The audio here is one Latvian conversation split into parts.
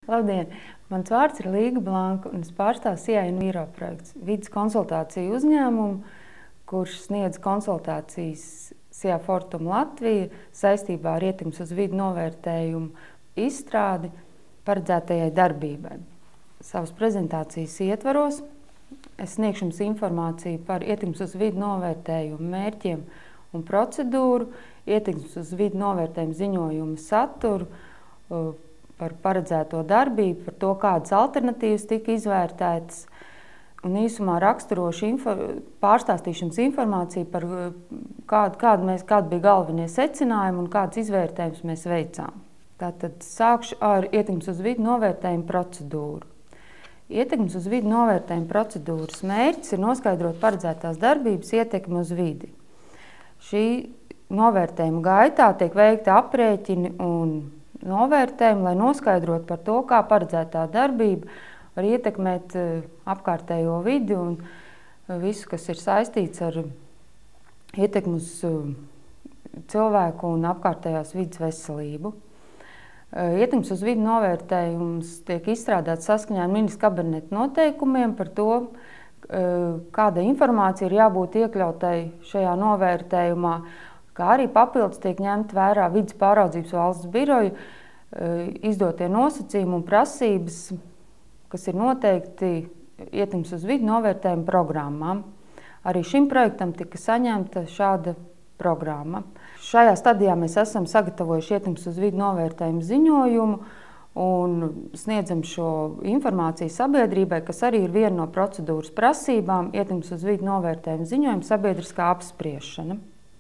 Labdien! Mans vārds ir Līga Blanka, un es pārstāvu CIA un Vīro projekts, vides konsultāciju uzņēmumu, kurš sniedz konsultācijas CIA Fortum Latvija saistībā ar ietekmes uz vidi novērtējumu izstrādi paredzētajai darbībai. Savas prezentācijas ietvaros es sniegšu jums informāciju par ietekmes uz vidi novērtējumu mērķiem un procedūru, ietekmes uz vidi novērtējumu ziņojumu saturu, par paredzēto darbību, par to, kādas alternatīvas tika izvērtētas, un īsumā pārstāstīšu jums informāciju par kādi bija galvenie secinājumi un kādas izvērtējumus mēs veicām. Tātad sākšu ar ietekmes uz vidi novērtējumu procedūru. Ietekmes uz vidi novērtējumu procedūras mērķis ir noskaidrot paredzētās darbības ietekmi uz vidi. Šī novērtējuma gaitā tiek veikti aprēķini un novērtējumi, lai noskaidrotu par to, kā paredzētā darbība var ietekmēt apkārtējo vidi un visu, kas ir saistīts ar ietekmi uz cilvēku un apkārtējās vides veselību. Ietekmes uz vidi novērtējums tiek izstrādāts saskaņā ar Ministra kabineta noteikumiem par to, kāda informācija ir jābūt iekļautai šajā novērtējumā, kā arī papildus tiek ņemt vērā vides pāraudzības valsts biroja izdotie nosacījumi un prasības, kas ir noteikti ietekmes uz vidi novērtējuma programmām. Arī šim projektam tika saņemta šāda programma. Šajā stadijā mēs esam sagatavojuši ietekmes uz vidi novērtējumu ziņojumu un sniedzam šo informāciju sabiedrībai, kas arī ir viena no procedūras prasībām - ietekmes uz vidi novērtējumu ziņojumu sabiedriskā apspriešana.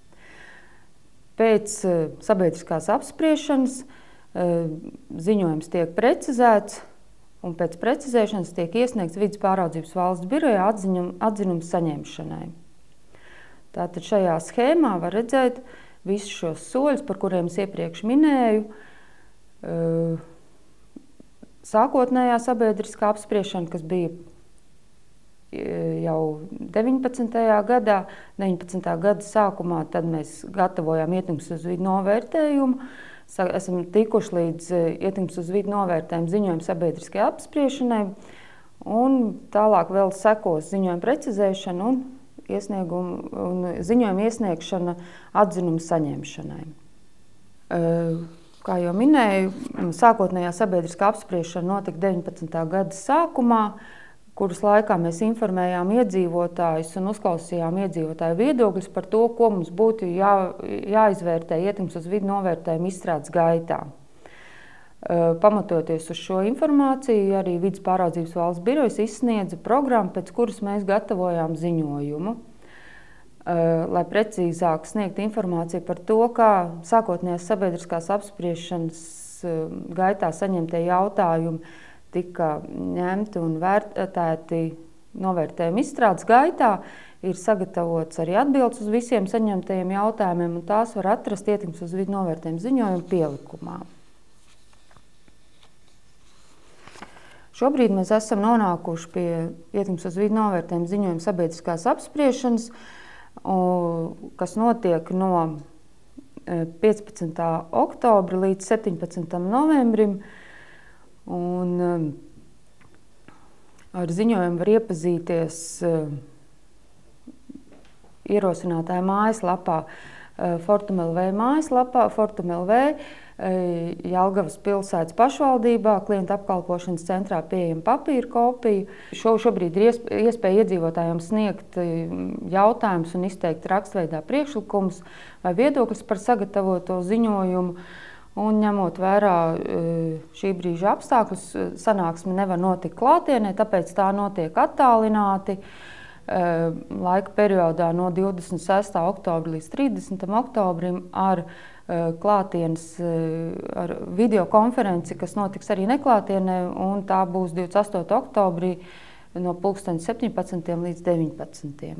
Pēc sabiedriskās apspriešanas ziņojums tiek precizēts, un pēc precizēšanas tiek iesniegts vides pāraudzības valsts birojā atzinums saņemšanai. Tātad šajā schēmā var redzēt visus šos soļus, par kuriem es iepriekš minēju. Sākotnējā sabiedriskā apspriešana, kas bija jau 19. gadā, 19. gada sākumā, tad mēs gatavojām ietekmes uz vidi novērtējumu, esam tikuši līdz ietekmes uz vidi novērtējumu ziņojumu sabiedriskajai apspriešanai, un tālāk vēl sekos ziņojuma precizēšana un ziņojuma iesniegšana atzinuma saņemšanai. Kā jau minēju, sākotnējā sabiedriskā apspriešana notika 19. gada sākumā, kuras laikā mēs informējām iedzīvotājus un uzklausījām iedzīvotāju viedokļus par to, ko mums būtu jāizvērtē ietekmes uz vidi novērtējumu izstrādes gaitā. Pamatoties uz šo informāciju, arī vides pāraudzības valsts birojas izsniedza programmu, pēc kuras mēs gatavojām ziņojumu, lai precīzāk sniegtu informāciju par to, kā sākotnējās sabiedriskās apspriešanas gaitā saņemtie jautājumi tika ņemti un vērtēti novērtējuma izstrādes gaitā, ir sagatavots arī atbildes uz visiem saņemtajiem jautājumiem, un tās var atrast ietekmes uz vidi novērtējumu ziņojumu pielikumā. Šobrīd mēs esam nonākuši pie ietekmes uz vidi novērtējumu ziņojumu sabiedriskās apspriešanas, kas notiek no 15. oktobra līdz 17. novembrim. Un ar ziņojumu var iepazīties ierosinātāja mājaslapā, Fortum LV mājaslapā, Fortum LV, Jelgavas pilsētas pašvaldībā, klienta apkalpošanas centrā pieejama papīra kopija. Šobrīd ir iespēja iedzīvotājiem sniegt jautājumus un izteikt rakstveidā priekšlikumus vai viedokļus par sagatavoto ziņojumu. Un ņemot vērā šī brīža apstākļus, sanāksme nevar notikt klātienē, tāpēc tā notiek attālināti laika periodā no 26. oktobra līdz 30. oktobrim ar klātienes ar videokonferenci, kas notiks arī neklātienē, un tā būs 28. oktobrī no 17. līdz 19.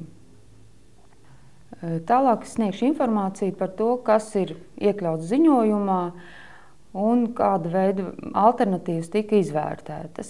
Tālāk es sniegšu informāciju par to, kas ir iekļauts ziņojumā un kāda veida alternatīvas tika izvērtētas.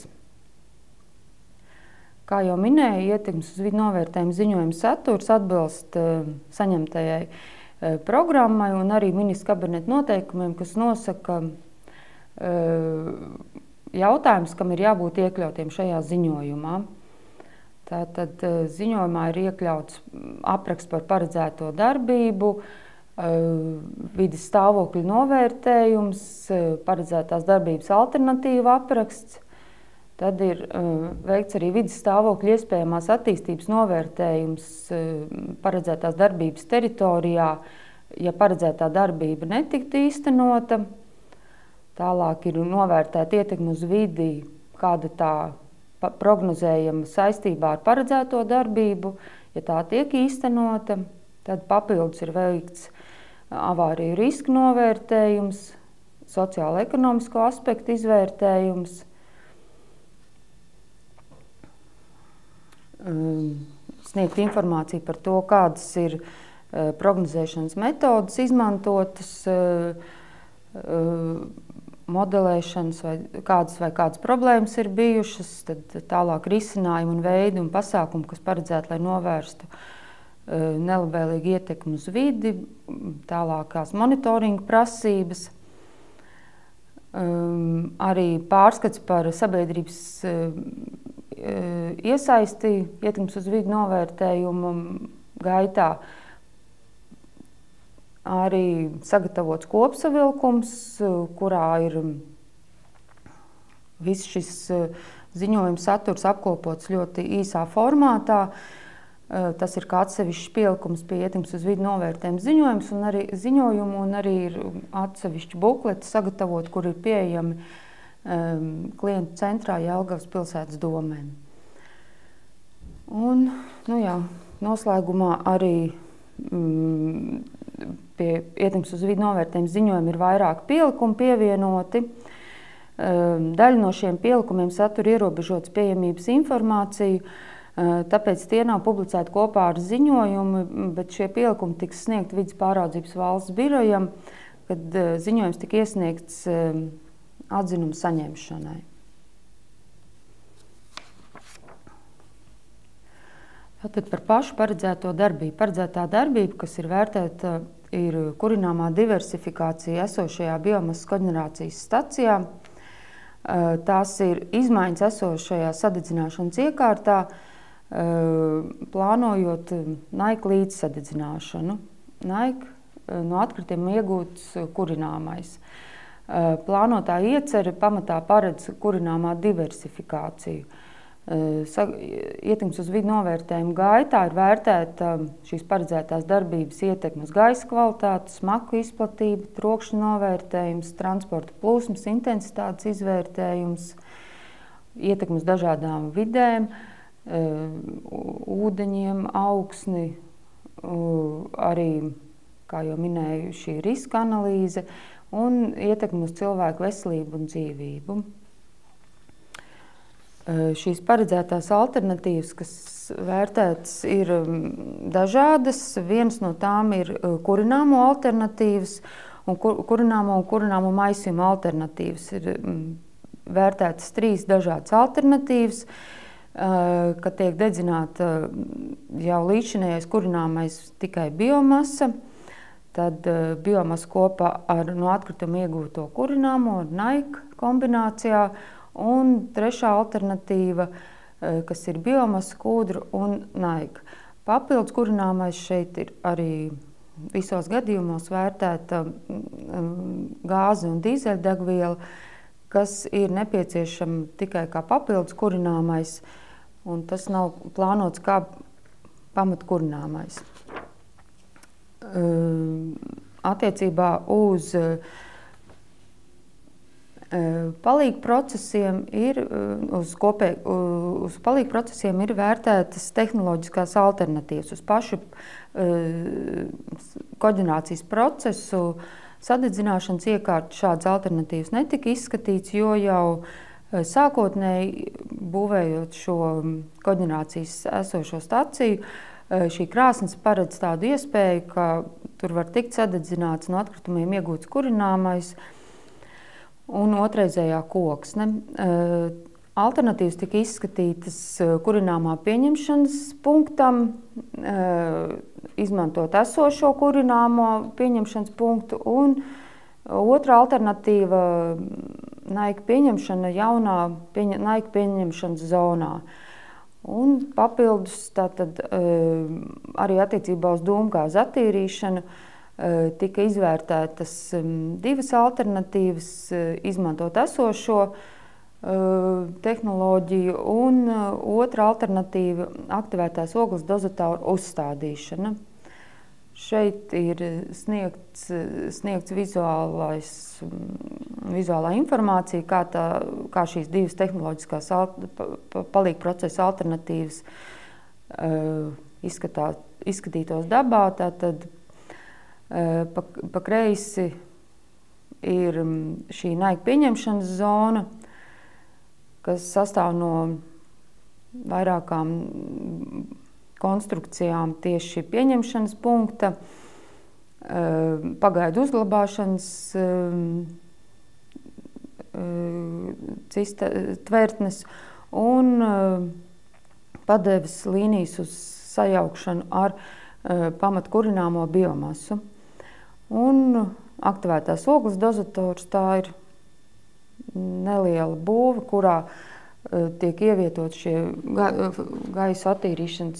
Kā jau minēju, ietekmes uz vidi novērtējumu ziņojuma saturs atbilst saņemtajai programmai un arī Ministra kabineta noteikumiem, kas nosaka jautājums, kam ir jābūt iekļautiem šajā ziņojumā. Tātad ziņojumā ir iekļauts apraksts par paredzēto darbību, vides stāvokļa novērtējums, paredzētās darbības alternatīva apraksts. Tad ir veikts arī vides stāvokļa iespējamās attīstības novērtējums paredzētās darbības teritorijā, ja paredzētā darbība netiktu īstenota. Tālāk ir novērtēta ietekme uz vidi, kāda tā prognozējama saistībā ar paredzēto darbību, ja tā tiek īstenota. Tad papildus ir veikts avāriju riska novērtējums, sociālo-ekonomisko aspektu izvērtējums, sniegt informāciju par to, kādas ir prognozēšanas metodas izmantotas, modelēšanas vai kādas problēmas ir bijušas, tad tālāk risinājumi un veidi un pasākumi, kas paredzēti, lai novērstu nelabvēlīgu ietekmi uz vidi, tālākās monitoringa prasības, arī pārskats par sabiedrības iesaisti ietekmes uz vidi novērtējumu gaitā, arī sagatavots kopsavilkums, kurā ir viss šis ziņojums saturs apkopots ļoti īsā formātā. Tas ir kā atsevišķs pielikums pie ietekmes uz vidi novērtējuma ziņojumu, un arī ir atsevišķi bukleti sagatavot, kur ir pieejami klientu centrā Jelgavas pilsētas domē. Un, noslēgumā arī pie ietekmes uz vidi novērtējuma ziņojuma ir vairāk pielikumu pievienoti. Daļa no šiem pielikumiem satur ierobežotas pieejamības informāciju, tāpēc tie nav publicēti kopā ar ziņojumu, bet šie pielikumi tiks sniegti Vides pāraudzības valsts birojam, kad ziņojums tika iesniegts atzinuma saņemšanai. Tātad par pašu paredzēto darbību. Paredzētā darbība, kas ir vērtēta, ir kurināmā diversifikācija esošajā biomasas koģenerācijas stacijā. Tās ir izmaiņas esošajā sadedzināšanas iekārtā, plānojot naika līdzsadedzināšanu. Naika no atkritumiem iegūts kurināmais. Plānotā iecere pamatā paredz kurināmā diversifikāciju. Ietekmes uz vidi novērtējuma gaitā ir vērtēta šīs paredzētās darbības ietekme uz gaisa kvalitāti, smaku izplatību, trokšņa novērtējums, transporta plūsmas intensitātes izvērtējums, ietekme uz dažādām vidēm, ūdeņiem, augsni, arī, kā jau minēju, šī riska analīze un ietekme uz cilvēku veselību un dzīvību. Šīs paredzētās alternatīvas, kas vērtētas, ir dažādas. Viens no tām ir kurināmo alternatīvas, un kurināmo maisījumu alternatīvas. Ir vērtētas 3 dažādas alternatīvas, kad tiek dedzināta jau līdzinējais kurināmais tikai biomasa, tad biomasa kopā ar no atkrituma iegūto kurināmo ar naika kombinācijā, un trešā alternatīva, kas ir biomasa, kūdra un naika. Papildus kurināmais šeit ir arī visos gadījumos vērtēta gāze un dīzeļdegviela, kas ir nepieciešama tikai kā papildus kurināmais, un tas nav plānots kā pamatkurināmais. Attiecībā uz palīgu procesiem uz palīgu procesiem ir vērtētas tehnoloģiskās alternatīvas. Uz pašu koģenerācijas procesu sadedzināšanas iekārtu šādas alternatīvas netika izskatīts, jo jau sākotnēji būvējot šo koģenerācijas esošo staciju, šī krāsnes paredz tādu iespēju, ka tur var tikt sadedzināts no atkritumiem iegūts kurināmais un otrreizējā koksne. Alternatīvas tika izskatītas kurināmā pieņemšanas punktam, izmantot esošo kurināmo pieņemšanas punktu, un otra alternatīva naika pieņemšana jaunā naika pieņemšanas zonā. Un papildus tātad, arī attiecībā uz dūmgāzu attīrīšanu tika izvērtētas divas alternatīvas, izmantot esošo tehnoloģiju, un otra alternatīva - aktivētās ogles dozatoru uzstādīšana. Šeit ir sniegts vizuālā informācija, kā šīs divas tehnoloģiskās palīgprocesa alternatīvas izskatītos dabā. Tātad pa kreisi ir šī naika pieņemšanas zona, kas sastāv no vairākām konstrukcijām tieši pieņemšanas punkta, pagaidu uzglabāšanas tvertnes un padeves līnijas uz sajaukšanu ar pamatkurināmo biomasu. Un aktivētās ogles dozators, tā ir neliela būve, kurā tiek ievietot šie gaisa attīrīšanas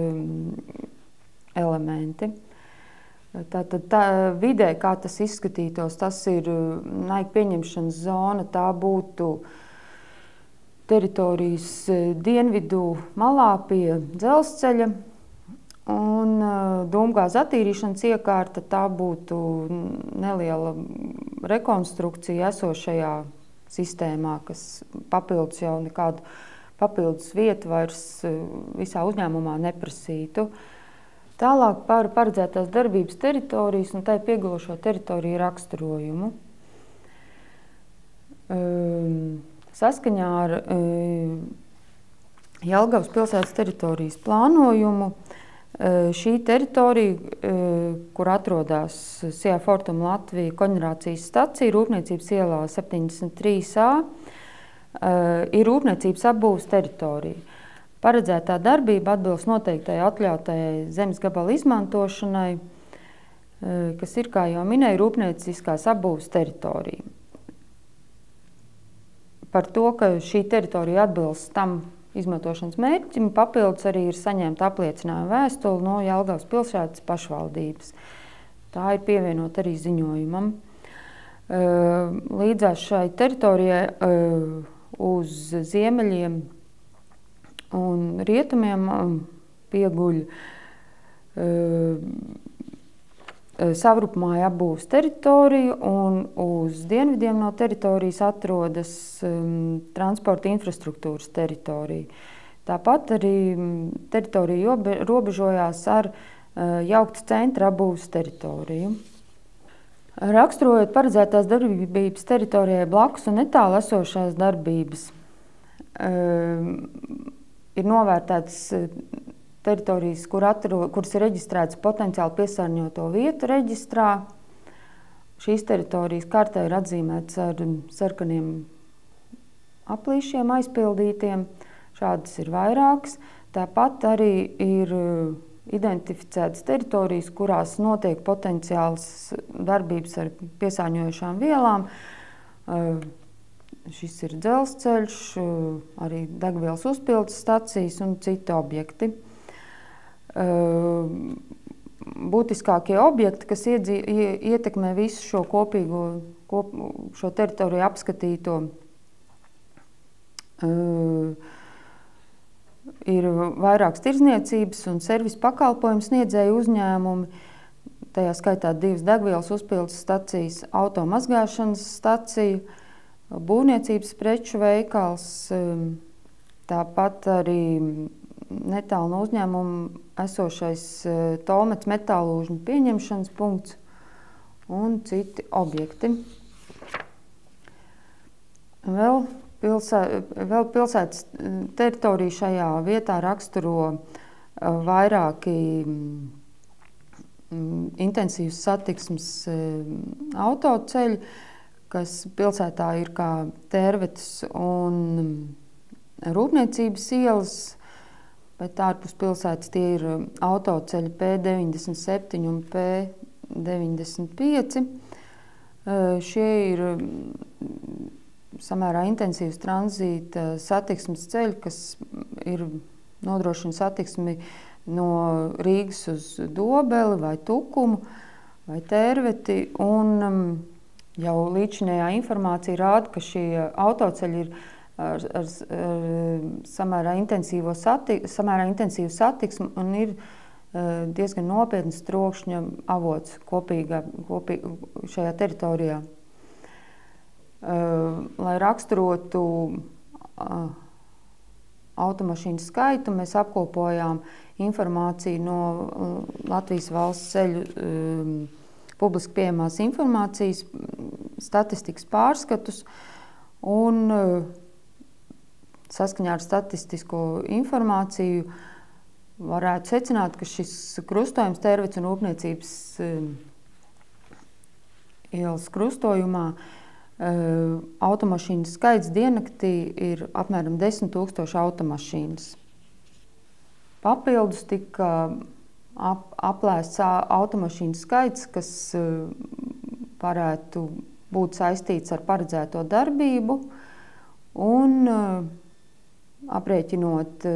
elementi. Tātad vidē, kā tas izskatītos, tas ir naika pieņemšanas zona, tā būtu teritorijas dienvidu malā pie dzelzceļa, un dūmgāzu attīrīšanas iekārta, tā būtu neliela rekonstrukcija esošajā sistēmā, kas papildus jau nekādu papildus vietu vairs visā uzņēmumā neprasītu. Tālāk par paredzētās darbības teritorijas un tai piegulošo teritoriju raksturojumu. Saskaņā ar Jelgavas pilsētas teritorijas plānojumu šī teritorija, kur atrodas Sijā Fortum Latvija koģenerācijas stacija Rūpniecības ielā 73A, ir rūpniecības apbūves teritorija. Paredzētā darbība atbilst noteiktai atļautajai zemes gabala izmantošanai, kas ir, kā jau minēju, rūpnieciskās apbūves teritorija. Par to, ka šī teritorija atbilst tam izmantošanas mērķim, papildus arī ir saņemta apliecinājuma vēstule no Jelgavas pilsētas pašvaldības. Tā ir pievienota arī ziņojumam. Līdzās šai teritorijai uz ziemeļiem un rietumiem pieguļ savrupmāja apbūves teritoriju, un uz dienvidiem no teritorijas atrodas transporta infrastruktūras teritorija. Tāpat arī teritorija robežojās ar jauktas centra apbūves teritoriju. Raksturojot paredzētās darbības teritorijai blakus un netālu esošās darbības, ir novērtētas teritorijas, kuras ir reģistrētas potenciāli piesārņoto vietu reģistrā. Šīs teritorijas kartē ir atzīmētas ar sarkaniem aplīšiem aizpildītiem. Šādas ir vairākas. Tāpat arī ir identificētas teritorijas, kurās notiek potenciāls darbības ar piesārņojošām vielām. Šis ir dzelzceļš, arī degvielas uzpildes stacijas un citi objekti. Būtiskākie objekti, kas ietekmē visu šo šo teritoriju apskatīto, ir vairākas tirdzniecības un servisu pakalpojumu sniedzēju uzņēmumi, tajā skaitā 2 degvielas uzpildes stacijas, automazgāšanas stacija, būvniecības preču veikals, tāpat arī netālu no uzņēmuma esošais Tolmets metālūžņu pieņemšanas punkts un citi objekti. Vēl pilsētas teritoriju šajā vietā raksturo vairāki intensīvas satiksmes autoceļi, kas pilsētā ir kā Tērvetes un Rūpniecības ielas, bet ārpus pilsētas tie ir autoceļi P97 un P95. Šie ir samērā intensīvs tranzīta satiksmes ceļi, kas nodrošina satiksmi no Rīgas uz Dobeli vai Tukumu vai Tērveti. Un jau līdzinējā informācija rāda, ka šie autoceļi ir ar samērā intensīvu satiksmi un ir diezgan nopietns trokšņa avots šajā teritorijā. Lai raksturotu automašīnu skaitu, mēs apkopojām informāciju no Latvijas valsts ceļu publiski pieejamās informācijas, statistikas pārskatus, un saskaņā ar statistisko informāciju varētu secināt, ka šis krustojums Tērvetes un Rūpniecības ielas krustojumā automašīnu skaits diennaktī ir apmēram 10 000 automašīnas. Papildus tika aplēsts automašīnu skaits, kas varētu būt saistīts ar paredzēto darbību, un aprēķinot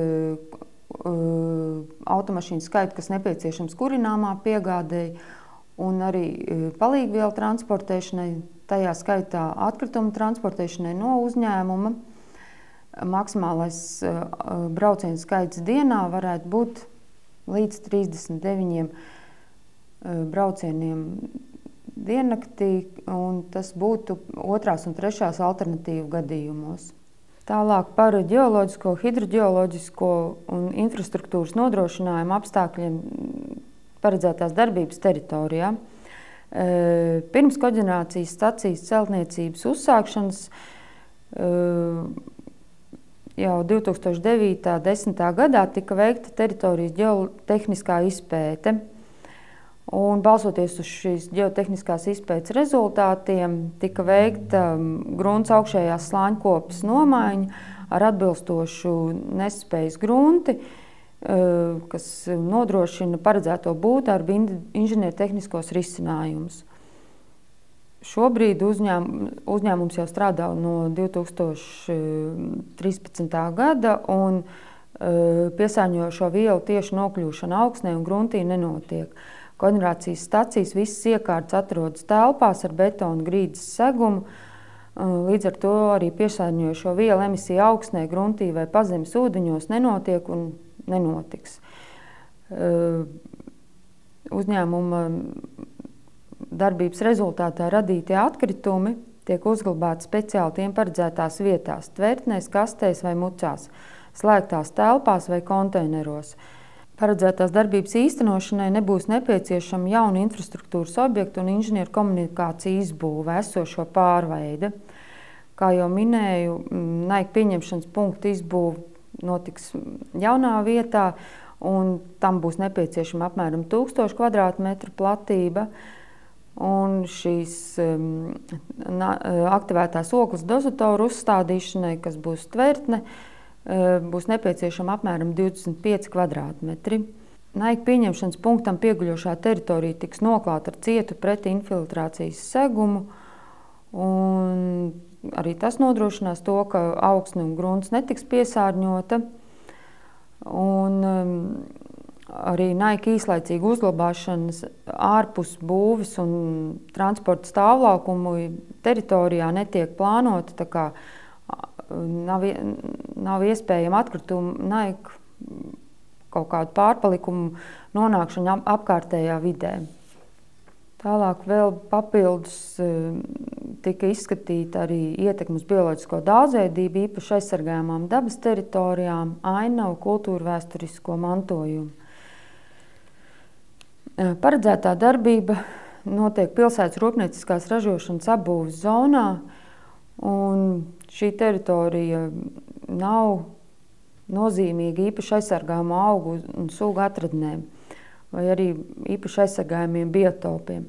automašīnu skaitu, kas nepieciešams kurināmā piegādēji un arī palīgvielu transportēšanai, tajā skaitā atkritumu transportēšanai no uzņēmuma, maksimālais braucienu skaits dienā varētu būt līdz 39 braucieniem diennaktī, un tas būtu 2. un 3. alternatīvu gadījumos. Tālāk par ģeoloģisko, hidroģeoloģisko un infrastruktūras nodrošinājumu apstākļiem paredzētās darbības teritorijā. Pirms koģenerācijas stacijas celtniecības uzsākšanas jau 2009. 10. gadā tika veikta teritorijas ģeotehniskā izpēte. Un balsoties uz šīs ģeotehniskās izpētes rezultātiem, tika veikta grunts augšējās slāņkopes nomaiņa ar atbilstošu nespējas grunti, kas nodrošina paredzēto būvdarbu inženiertehniskos risinājumus. Šobrīd uzņēmums jau strādā no 2013. gada, un piesārņojošo vielu tieši nokļūšana augsnē un gruntī nenotiek. Koģenerācijas stacijas visas iekārtas atrodas telpās ar betona grīdas segumu, līdz ar to arī piesārņojošo vielu emisija augsnē, gruntī vai pazemes ūdeņos nenotiek un nenotiks. Uzņēmuma darbības rezultātā radītie atkritumi tiek uzglabāti speciāli tiem paredzētās vietās, tvertnēs, kastēs vai mucās, slēgtās telpās vai konteineros. Paredzētās darbības īstenošanai nebūs nepieciešama jauna infrastruktūras objekta un inženieru komunikācija izbūve esošo pārveide. Kā jau minēju, NAIK pieņemšanas punktu izbūve notiks jaunā vietā, un tam būs nepieciešama apmēram 1000 kvadrātmetru platība. Un šīs aktivētās ogles dozatoru uzstādīšanai, kas būs tvertne, būs nepieciešama apmēram 25 kvadrātmetri. NAIK pieņemšanas punktam pieguļošā teritorija tiks noklāta ar cietu pretinfiltrācijas segumu, un arī tas nodrošinās to, ka augsne un grunts netiks piesārņota. Un arī NAIK īslaicīga uzglabāšanas ārpus būves un transporta stāvlaukumu teritorijā netiek plānota, tā kā nav iespējama atkritumu NAIK kaut kādu pārpalikumu nonākšanu apkārtējā vidē. Tālāk vēl papildus tika izskatīta arī ietekme uz bioloģisko daudzveidību, īpaši aizsargājamām dabas teritorijām, ainavu, kultūru vēsturisko mantojumu. Paredzētā darbība notiek pilsētas rūpnieciskās ražošanas apbūves zonā, un šī teritorija nav nozīmīga īpaši aizsargājumu augu un sugu atradnēm vai arī īpaši aizsargājumiem biotopiem.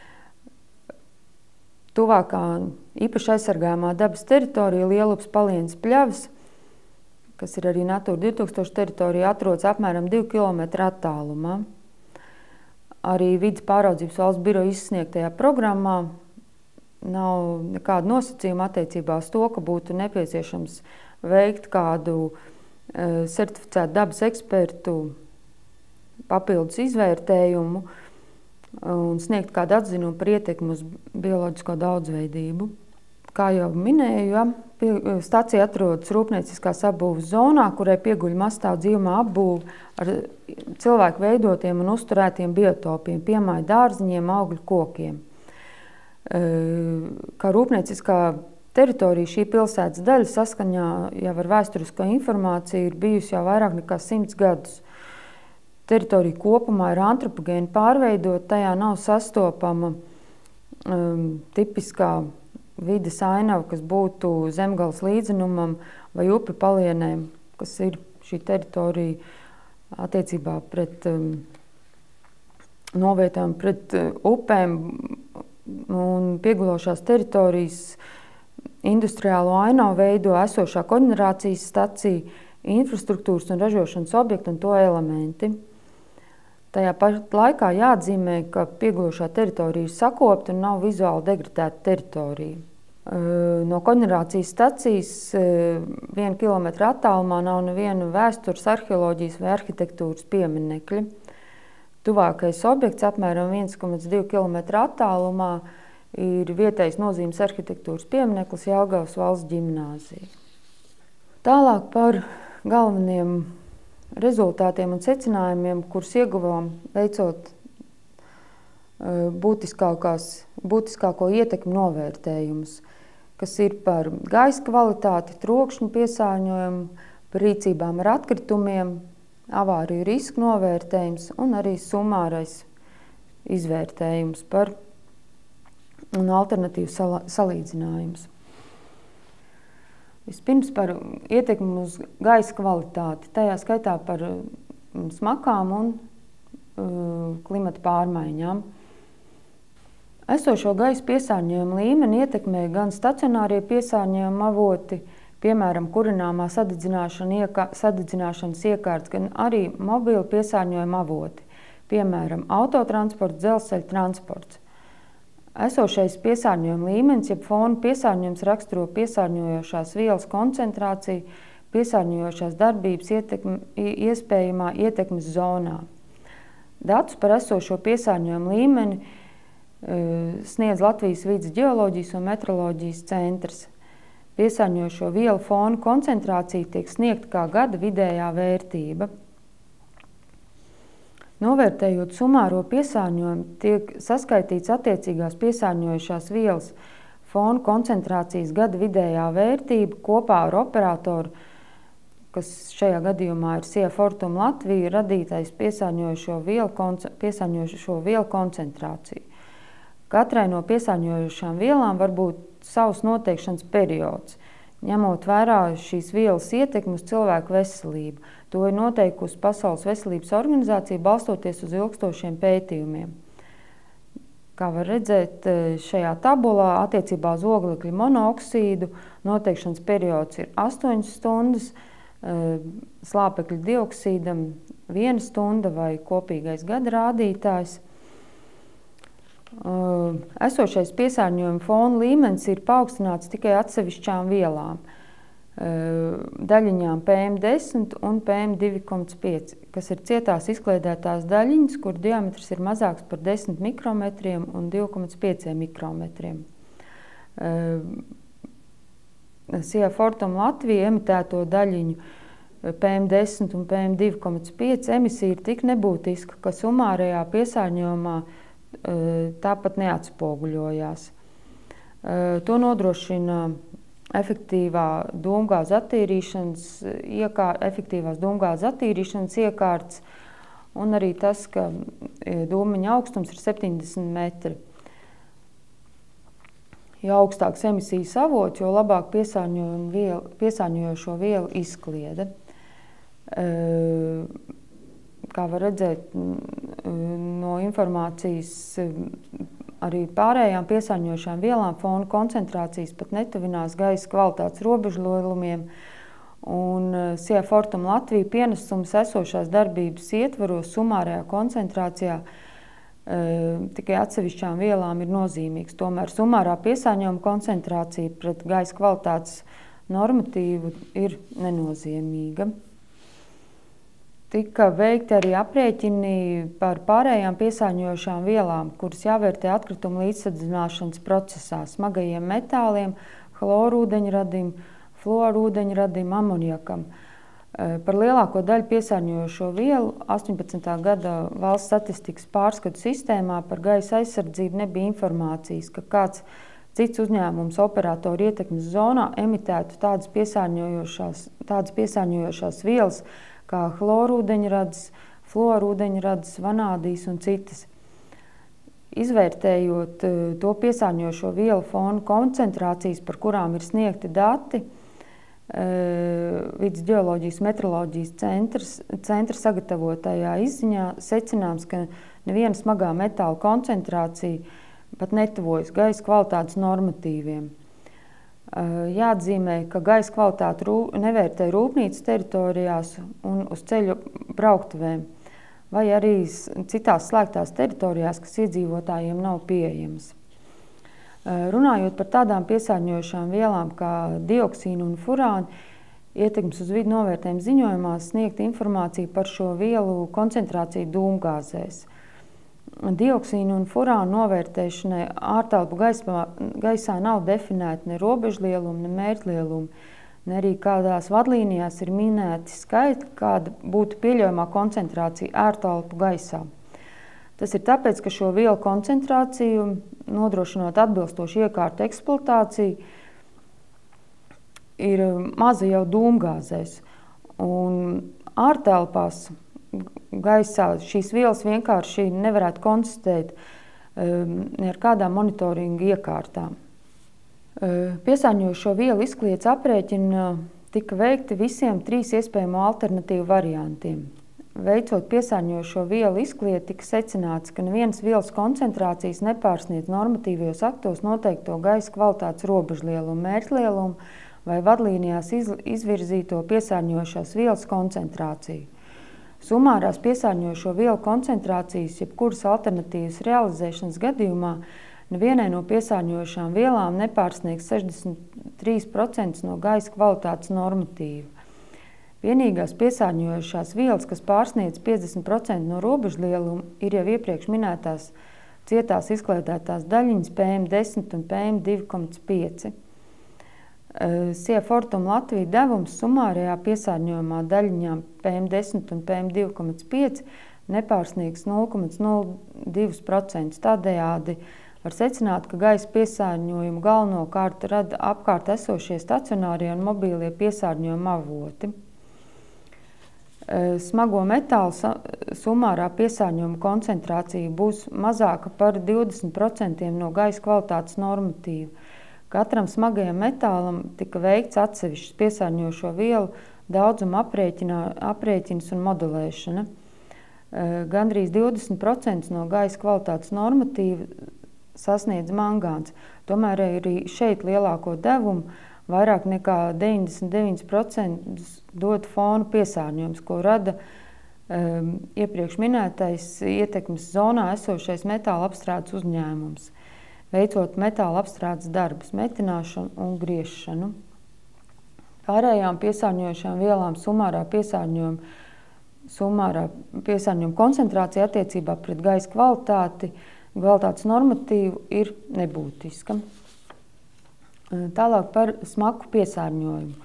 Tuvākā īpaši aizsargājumā dabas teritorija Lielupas Palienas pļavas, kas ir arī Natūra 2000 teritorija, atrodas apmēram 2 km attālumā. Arī vides pāraudzības valsts biroja izsniegtajā programmā nav nekāda nosacījuma attiecībā uz to, ka būtu nepieciešams veikt kādu certificētu dabas ekspertu papildus izvērtējumu un sniegt kādu atzinumu par ietekmi uz bioloģisko daudzveidību. Kā jau minēju, stacija atrodas rūpnieciskās apbūves zonā, kurai pieguļ mazstāvu dzīvumā apbūve ar cilvēku veidotiem un uzturētiem biotopiem, piemāju dārziņiem, augļu kokiem. Kā rūpnieciskā teritorija šī pilsētas daļa saskaņā jau ar vēsturisko informāciju ir bijusi jau vairāk nekā 100 gadus. Teritorija kopumā ir antropogēni pārveidot, tajā nav sastopama tipiskā vides ainava, kas būtu zemgales līdzenumam vai upi palienēm, kas ir šī teritorija attiecībā pret novietām, pret upēm un piegulošās teritorijas industriālo ainavu veido esošā koģenerācijas stacija, infrastruktūras un ražošanas objekti un to elementi. Tajā pat laikā jāatzīmē, ka piegulošā teritorija ir sakopta un nav vizuāli degradēta teritorija. No koģenerācijas stacijas 1 kilometra attālumā nav neviena vēstures, arheoloģijas vai arhitektūras pieminekļa. Tuvākais objekts apmēram 1,2 kilometra attālumā ir vietējais nozīmes arhitektūras piemineklis Jelgavas valsts ģimnāzija. Tālāk par galveniem rezultātiem un secinājumiem, kurus ieguvām veicot būtiskāko ietekmi novērtējumus, kas ir par gaisa kvalitāti, trokšņu piesārņojumu, par rīcībām ar atkritumiem, avāriju risku novērtējums un arī sumārais izvērtējums un alternatīvu salīdzinājums. Vispirms par ietekmi uz gaisa kvalitāti, tajā skaitā par smakām un klimata pārmaiņām. Esošo gaisa piesārņojumu līmeni ietekmē gan stacionārie piesārņojuma avoti, piemēram, kurināmā sadedzināšanas iekārtas, gan arī mobili piesārņojuma avoti, piemēram, autotransports, dzelzceļa transports. Esošais piesārņojuma līmenis, jeb fona piesārņojums raksturo piesārņojošās vielas koncentrāciju, piesārņojošās darbības iespējamā ietekmes zonā. Datus par esošo piesārņojumu līmeni sniedz Latvijas vides ģeoloģijas un meteoroloģijas centrs. Piesārņojošo vielu fona koncentrācija tiek sniegta kā gada vidējā vērtība. Novērtējot sumāro piesārņojumu, tiek saskaitīts attiecīgās piesārņojušās vielas fona koncentrācijas gada vidējā vērtība kopā ar operatoru, kas šajā gadījumā ir Sija Fortum Latvija, radītais piesārņojošo vielu koncentrāciju. Katrai no piesārņojošām vielām var būt savs noteikšanas periods, ņemot vērā šīs vielas ietekmi uz cilvēku veselību. To ir noteikusi Pasaules veselības organizācija, balstoties uz ilgstošiem pētījumiem. Kā var redzēt, šajā tabulā attiecībā uz oglekļa monoksīdu noteikšanas periods ir 8 stundas, slāpekļa dioksīdam 1 stunda vai kopīgais gada rādītājs. Esošais piesārņojuma fona līmenis ir paaugstināts tikai atsevišķām vielām, daļiņām PM10 un PM2,5, kas ir cietās izkliedētās daļiņas, kur diametrs ir mazāks par 10 mikrometriem un 2,5 mikrometriem. Sija Fortum Latvija emitēto daļiņu PM10 un PM2,5 emisija ir tik nebūtiska, ka sumārajā piesārņojumā tāpat neatspoguļojās. To nodrošina efektīvās dūmgāzu attīrīšanas iekārtas un arī tas, ka dūmiņa augstums ir 70 metri. Jo augstāks emisijas avots, jo labāk piesārņojošo vielu izkliede. Kā var redzēt no informācijas, arī pārējām piesārņojošām vielām fona koncentrācijas pat netuvinās gaisa kvalitātes robežlielumiem, un Sija Fortum Latvija pienesums esošās darbības ietvaros sumārajā koncentrācijā tikai atsevišķām vielām ir nozīmīgs. Tomēr sumārā piesārņojuma koncentrācija pret gaisa kvalitātes normatīvu ir nenozīmīga. Tika veikti arī aprēķini par pārējām piesārņojošām vielām, kuras jāvērtē atkrituma līdzsadzināšanas procesā smagajiem metāliem, chlorūdeņradim, fluorūdeņradim, amoniakam. Par lielāko daļu piesārņojošo vielu 18. gada valsts statistikas pārskatu sistēmā par gaisa aizsardzību nebija informācijas, ka kāds cits uzņēmums operatoru ietekmes zonā emitētu tādas piesārņojošās vielas kā chlorūdeņradis, fluorūdeņradis, vanādijs un citas. Izvērtējot to piesārņojošo vielu fonu koncentrācijas, par kurām ir sniegti dati, Vides ģeoloģijas metroloģijas centra sagatavotajā izziņā secināms, ka neviena smagā metāla koncentrācija pat netuvojas gaisa kvalitātes normatīviem. Jāatzīmē, ka gaisa kvalitāti nevērtē rūpnīcas teritorijās un uz ceļu brauktuvēm, vai arī citās slēgtās teritorijās, kas iedzīvotājiem nav pieejamas. Runājot par tādām piesārņojošām vielām kā dioksīnu un furānu, ietekmes uz vidi novērtējuma ziņojumā sniegta informācija par šo vielu koncentrāciju dūmgāzēs. Dioksīnu un furānu novērtēšanai ārtelpu gaisā nav definēti ne robežlielumi, ne mērķlielumi, ne arī kādās vadlīnijās ir minēti skaitļi, kāda būtu pieļaujamā koncentrācija ārtelpu gaisā. Tas ir tāpēc, ka šo vielu koncentrāciju, nodrošinot atbilstošu iekārtu eksploatāciju, ir maza jau dūmgāzēs. Un ārtelpās gaisā šīs vielas vienkārši nevarētu konstatēt ar kādām monitoringa iekārtām. Piesārņojošo vielu izkliets aprēķina tika veikti visiem 3 iespējamo alternatīvu variantiem. Veicot piesārņojošo vielu izklieti, tika secināts, ka nevienas vielas koncentrācijas nepārsniedz normatīvajos aktos noteikto gaisa kvalitātes robežlielumu, mērķlielumu vai vadlīnijās izvirzīto piesārņojošās vielas koncentrāciju. Sumārās piesārņojošo vielu koncentrācijas jebkuras alternatīvas realizēšanas gadījumā nevienai no piesārņojošām vielām nepārsniegs 63% no gaisa kvalitātes normatīva. Vienīgās piesārņojošās vielas, kas pārsniedz 50% no robežlieluma, ir jau iepriekš minētās cietās izkliedētās daļiņas PM10 un PM2,5. SIE Fortum Latvija devums sumārajā piesārņojumā daļiņām PM10 un PM2,5 nepārsniegs 0,02%. Tādējādi var secināt, ka gaisa piesārņojumu galvenokārt rada apkārt esošie stacionārie un mobīlie piesārņojuma avoti. Smago metālu sumārā piesārņojuma koncentrācija būs mazāka par 20% no gaisa kvalitātes normatīva. Katram smagajam metālam tika veikts atsevišķs piesārņojošo vielu daudzuma aprēķins un modelēšana. Gandrīz 20% no gaisa kvalitātes normatīva sasniedz mangāns. Tomēr arī šeit lielāko devumu vairāk nekā 99% dod fonu piesārņojums, ko rada iepriekš minētais ietekmes zonā esošais metāla apstrādes uzņēmums, veicot metāla apstrādes darbus, metināšanu un griešanu. Pārējām piesārņojošām vielām sumārā piesārņojuma koncentrācija attiecībā pret gaisa kvalitātes normatīvu ir nebūtiska. Tālāk par smaku piesārņojumu.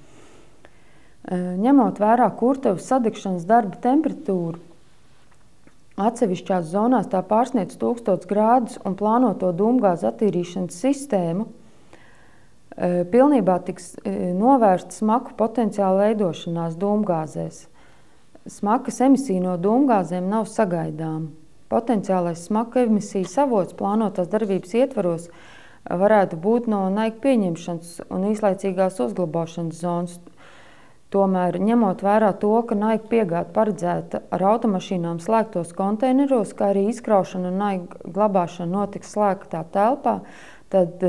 Ņemot vērā kurtevas sadegšanas darba temperatūru, atsevišķās zonās tā pārsniedz 1000 grādus un plānoto dūmgāzu attīrīšanas sistēmu, pilnībā tiks novērsta smaku potenciāla veidošanās dūmgāzēs. Smakas emisija no dūmgāzēm nav sagaidāma. Potenciālais smaku emisijas avots plānotās darbības ietvaros varētu būt no naika pieņemšanas un īslaicīgās uzglabāšanas zonas. Tomēr, ņemot vērā to, ka naika piegāde paredzēta ar automašīnām slēgtos konteineros, kā arī izkraušana un naika glabāšana notiks slēgtā telpā, tad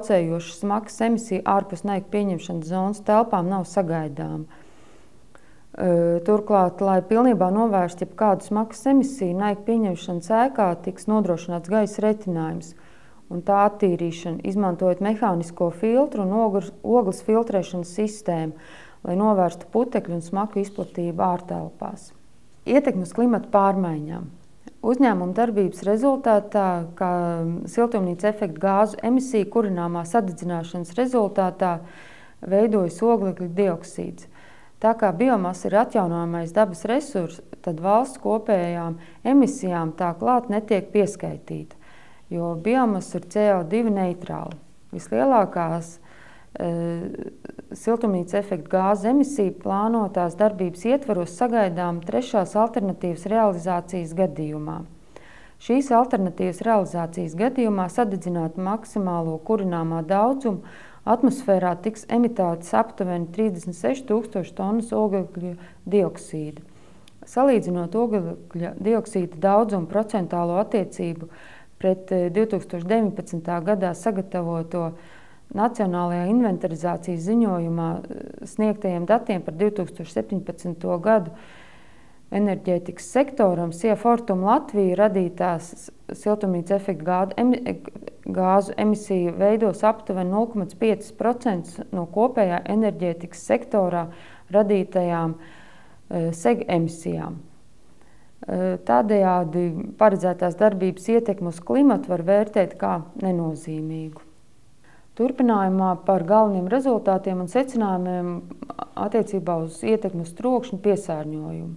traucējoša smagas emisija ārpus naika pieņemšanas zonas telpām nav sagaidāma. Turklāt, lai pilnībā novērstu jebkādu smagas emisiju, naika pieņemšanas ēkā tiks nodrošināts gaisa retinājums un tā attīrīšana, izmantojot mehānisko filtru un ogles filtrēšanas sistēmu, lai novērstu putekļu un smagu izplatību ārtelpās. Ietekme uz klimata pārmaiņām. Uzņēmuma darbības rezultātā, kā siltumnīca efekta gāzu emisiju kurināmā sadedzināšanas rezultātā, veidojas oglekļa dioksīds. Tā kā biomasa ir atjaunojamais dabas resurs, tad valsts kopējām emisijām tā klāt netiek pieskaitīta, jo biomasa ir CO2 neitrāla. Vislielākās siltumnīca efekta gāzu emisiju plānotās darbības ietvaros sagaidām trešās alternatīvas realizācijas gadījumā. Šīs alternatīvas realizācijas gadījumā sadedzināt maksimālo kurināmā daudzumu atmosfērā tiks emitētas aptuveni 36,000 tonnas oglekļa dioksīda. Salīdzinot oglekļa dioksīda daudzumu procentālo attiecību pret 2019. gadā sagatavoto Nacionālajā inventarizācijas ziņojumā sniegtajiem datiem par 2017. gadu enerģētikas sektoram, SIA Fortum Latvija radītās siltumnīca efekta gāzu emisiju veidos aptuveni 0,5% no kopējā enerģētikas sektorā radītajām seg emisijām. Tādējādi paredzētās darbības ietekmi uz klimatu var vērtēt kā nenozīmīgu. Turpinājumā par galveniem rezultātiem un secinājumiem attiecībā uz ietekmi uz trokšņa piesārņojumu.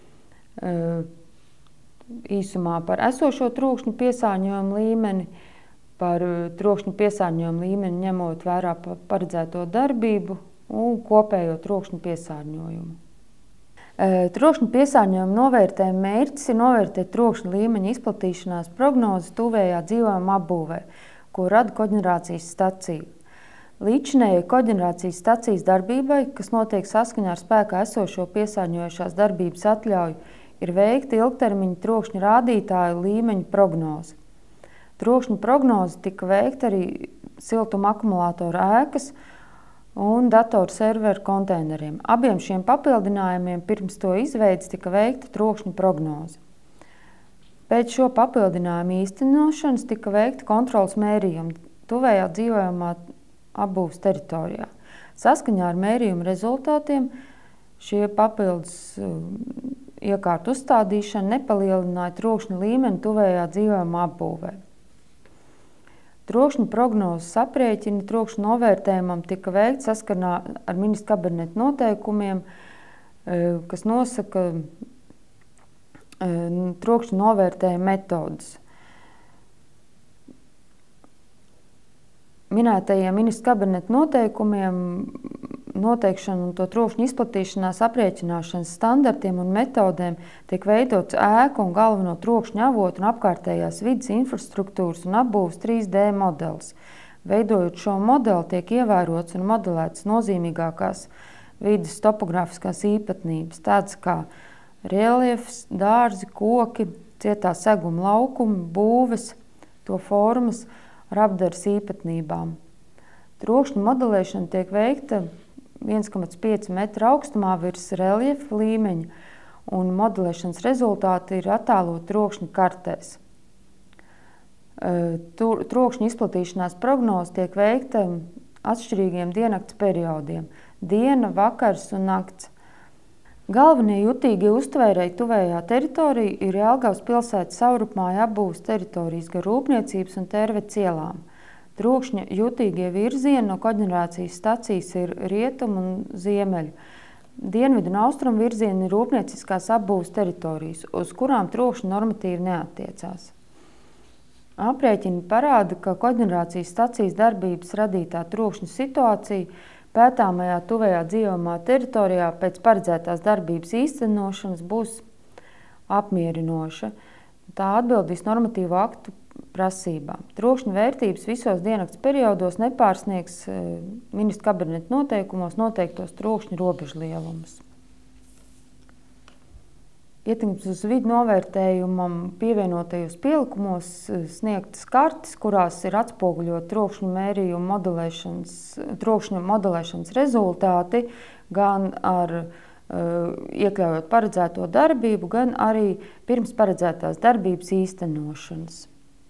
Īsumā par esošo trokšņa piesārņojumu līmeni, par trokšņa piesārņojumu līmeni ņemot vērā paredzēto darbību un kopējo trokšņa piesārņojumu. Trokšņa piesārņojuma novērtējuma mērķis ir novērtēt trokšņa līmeņa izplatīšanās prognozes tuvējā dzīvojuma apbūvē, ko rada koģenerācijas stacija. Līdzinējai koģenerācijas stacijas darbībai, kas notiek saskaņā ar spēkā esošo piesārņojošās darbības atļauju, ir veikta ilgtermiņa trokšņa rādītāju līmeņa prognoze. Trokšņa prognoze tika veikta arī siltuma akumulātoru ēkas un datoru serveru konteineriem. Abiem šiem papildinājumiem pirms to izveides tika veikta trokšņa prognoze. Pēc šo papildinājumu īstenošanas tika veikta kontroles mērījumi tuvējā dzīvojamā apbūves teritorijā. Saskaņā ar mērījumu rezultātiem šie papildus iekārtu uzstādīšana nepalielināja trokšņa līmeni tuvējā dzīvojamā apbūvē. Trokšņa prognozes aprēķini trokšņa novērtējumam tika veikti saskaņā ar ministra kabineta noteikumiem, kas nosaka trokšņa novērtējuma metodas. Minētajiem ministra kabineta noteikumiem noteikšanu un to trokšņa izplatīšanās aprēķināšanas standartiem un metodēm tiek veidots ēku un galveno trokšņa avotu un apkārtējās vides infrastruktūras un apbūves 3D modelis. Veidojot šo modeli, tiek ievērots un modelētas nozīmīgākās vides topogrāfiskās īpatnības, tādas kā reliefs, dārzi, koki, cietā seguma laukumi, būves, to formas ar apdares īpatnībām. Trokšņa modelēšana tiek veikta 1,5 metra augstumā virs reliefa līmeņa, un modelēšanas rezultāti ir attēloti trokšņa kartēs. Trokšņa izplatīšanās prognoze tiek veikta atšķirīgiem diennakts periodiem – diena, vakars un nakts. Galvenie jutīgie uztvērēji tuvējā teritorija ir Jelgavas pilsētas savrupmāja apbūves teritorijas gar Rūpniecības un Tērvetes ielām. Trokšņa jutīgie virzieni no koģenerācijas stacijas ir rietumu un ziemeļu. Dienvidu un austrumu virzieni ir rūpnieciskās apbūves teritorijas, uz kurām trokšņa normatīvi neattiecās. Aprēķini parāda, ka koģenerācijas stacijas darbības radītā trokšņa situācija pētāmajā tuvējā dzīvojamā teritorijā pēc paredzētās darbības īstenošanas būs apmierinoša. Tā atbildīs normatīvo aktu prasībām. Trokšņa vērtības visos diennakts periodos nepārsniegs ministra kabineta noteikumos noteiktos trokšņa robežlielumus. Ietekmes uz vidi novērtējumam pievienotajos pielikumos sniegtas kartes, kurās ir atspoguļot trokšņa mērījumu trokšņa modelēšanas rezultāti gan ar iekļaujot paredzēto darbību, gan arī pirms paredzētās darbības īstenošanas.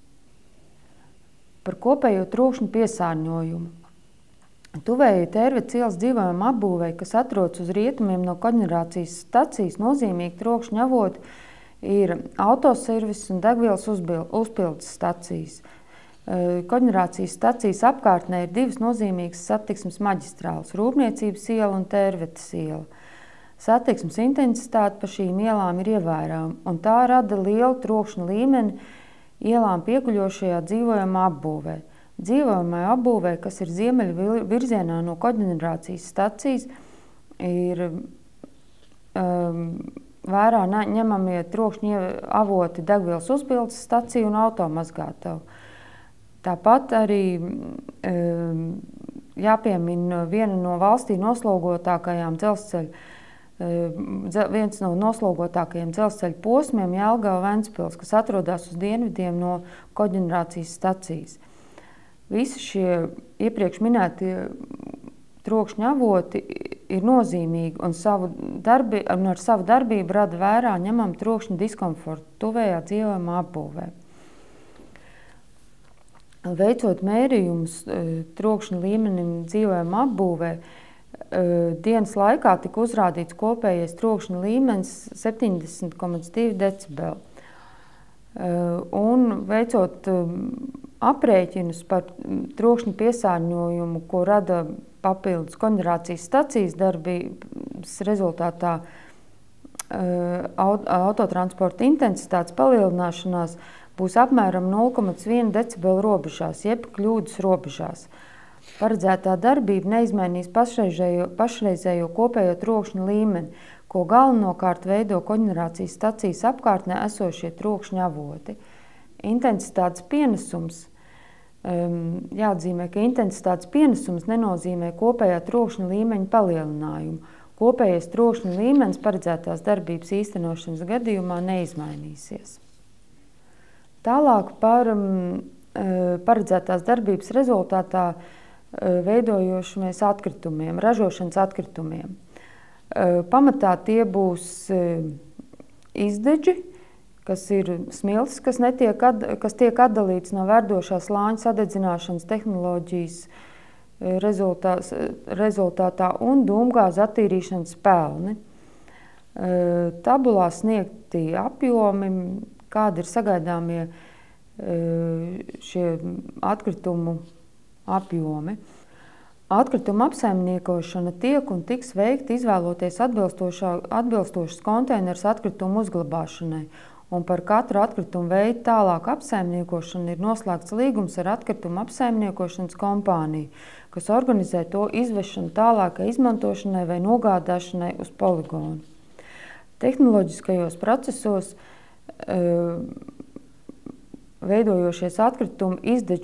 Par kopējo trokšņu piesārņojumu. Tuvējai Tērvetes ielas dzīvojuma apbūvei, kas atrodas uz rietumiem no koģenerācijas stacijas, nozīmīgi trokšņa avoti ir autoservis un degvielas uzpildes stacijas. Koģenerācijas stacijas apkārtnē ir divas nozīmīgas satiksmes maģistrāles – Rūpniecības iela un Tērvetes iela. Satiksmes intensitāte pa šīm ielām ir ievērojama, un tā rada lielu trokšņa līmeni ielām piekuļošajā dzīvojuma apbūvē. Dzīvojamai apbūvē, kas ir ziemeļu virzienā no koģenerācijas stacijas, ir vērā ņemamie trokšņa avoti degvielas uzpildes stacija un automazgātavu. Tāpat arī jāpiemina viena no valstī noslogotākajām viens no noslogotākajiem dzelzceļa posmiem Jelgava-Ventspils, kas atrodas uz dienvidiem no koģenerācijas stacijas. Visi šie iepriekš minētie trokšņa avoti ir nozīmīgi un ar savu darbību rada vērā ņemam trokšņa diskomfortu tuvējā dzīvojuma apbūvē. Veicot mērījumus trokšņa līmenim dzīvojuma apbūvē, dienas laikā tika uzrādīts kopējais trokšņa līmenis 70,2 decibeli. Un veicot aprēķinus par trokšņa piesārņojumu, ko rada papildus koģenerācijas stacijas darbības rezultātā autotransporta intensitātes palielināšanās, būs apmēram 0,1 decibeli robežās, jeb kļūdas robežās. Paredzētā darbība neizmainīs pašreizējo kopējo trokšņa līmeni, ko galvenokārt veido koģenerācijas stacijas apkārtnē esošie trokšņa avoti. Intensitātes pienesums. Jāatzīmē, ka intensitātes pienesums nenozīmē kopējā trokšņa līmeņa palielinājumu. Kopējais trokšņa līmenis paredzētās darbības īstenošanas gadījumā neizmainīsies. Tālāk par paredzētās darbības rezultātā veidojošamies atkritumiem, ražošanas atkritumiem. Pamatā tie būs izdeģi, kas ir smiltis, kas tiek atdalīts no verdošās lāņa sadedzināšanas tehnoloģijas rezultātā un dūmgāzu attīrīšanas pelni. Tabulā sniegti apjomi, kādi ir sagaidāmie šie atkritumu apjomi. Atkrituma apsaimniekošana tiek un tiks veikta izvēloties atbilstošus konteinerus atkritumu uzglabāšanai, un par katru atkritumu veidu tālāk apsaimniekošanu ir noslēgts līgums ar atkritumu apsaimniekošanas kompāniju, kas organizē to izvešanu tālākai izmantošanai vai nogādāšanai uz poligonu. Tehnoloģiskajos procesos veidojošies atkritumu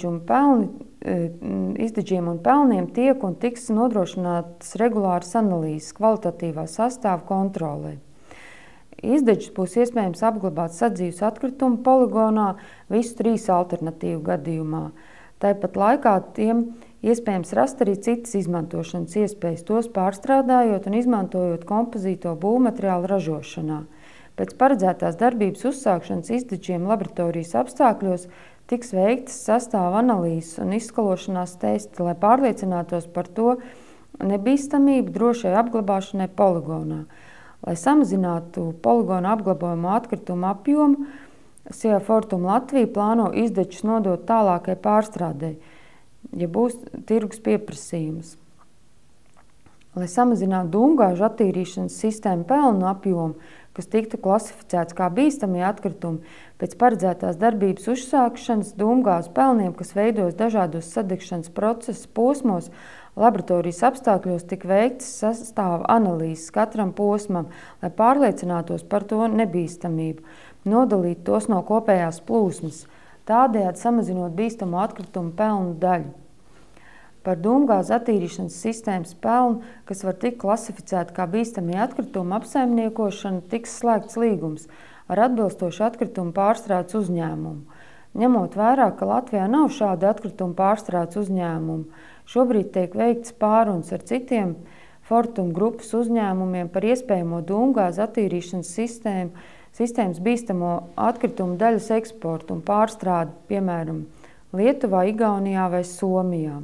izdeģiem un pelniem tiek un tiks nodrošinātas regulāras analīzes kvalitatīvā sastāva kontrolē. Izdeģis būs iespējams apglabāt sadzīves atkritumu poligonā visu 3 alternatīvu gadījumā. Tāpat laikā tiem iespējams rast arī citas izmantošanas iespējas, tos pārstrādājot un izmantojot kompozīto būvmateriālu ražošanā. Pēc paredzētās darbības uzsākšanas izdeģiem laboratorijas apstākļos tiks veiktas sastāva analīzes un izskalošanās testi, lai pārliecinātos par to nebīstamību drošai apglabāšanai poligonā. Lai samazinātu poligonu apglabājumu atkritumu apjomu, SIA Fortum Latvija plāno izdeģus nodot tālākai pārstrādei, ja būs tirgus pieprasījums. Lai samazinātu dūmgāžu attīrīšanas sistēmu pelnu apjomu, kas tiktu klasificēts kā bīstamie atkritumi, pēc paredzētās darbības uzsākšanas dūmgāzu pelniem, kas veidos dažādos sadegšanas procesa posmos, laboratorijas apstākļos tika veiktas sastāva analīzes katram posmam, lai pārliecinātos par to nebīstamību, nodalīt tos no kopējās plūsmas, tādējādi samazinot bīstamo atkritumu pelnu daļu. Par dūmgāzu attīrīšanas sistēmas pelnu, kas var tikt klasificēta kā bīstamie atkritumi apsaimniekošana, tiks slēgts līgums ar atbilstošu atkritumu pārstrādes uzņēmumu. Ņemot vērā, ka Latvijā nav šāda atkritumu pārstrādes uzņēmumu, šobrīd tiek veikts pārunas ar citiem Fortum grupas uzņēmumiem par iespējamo dūmgāzes attīrīšanas sistēmas bīstamo atkritumu daļas eksportu un pārstrādi, piemēram, Lietuvā, Igaunijā vai Somijā.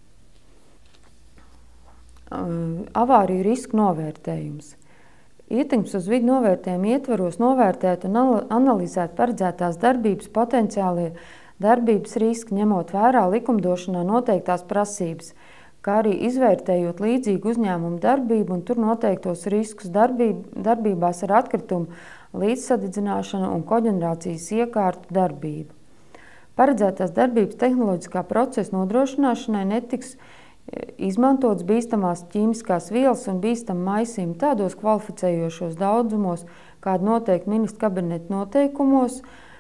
Avāriju risku novērtējums. Ietekmes uz vidi novērtējumu ietvaros novērtēt un analizēt paredzētās darbības potenciālie darbības riski, ņemot vērā likumdošanā noteiktās prasības, kā arī izvērtējot līdzīgu uzņēmumu darbību un tur noteiktos riskus darbībās ar atkritumu līdzsadedzināšanu un koģenerācijas iekārtu darbību. Paredzētās darbības tehnoloģiskā procesa nodrošināšanai netiks izmantots bīstamās ķīmiskās vielas un bīstami maisījumi tādos kvalificējošos daudzumos, kādi noteikti ministra kabineta noteikumos,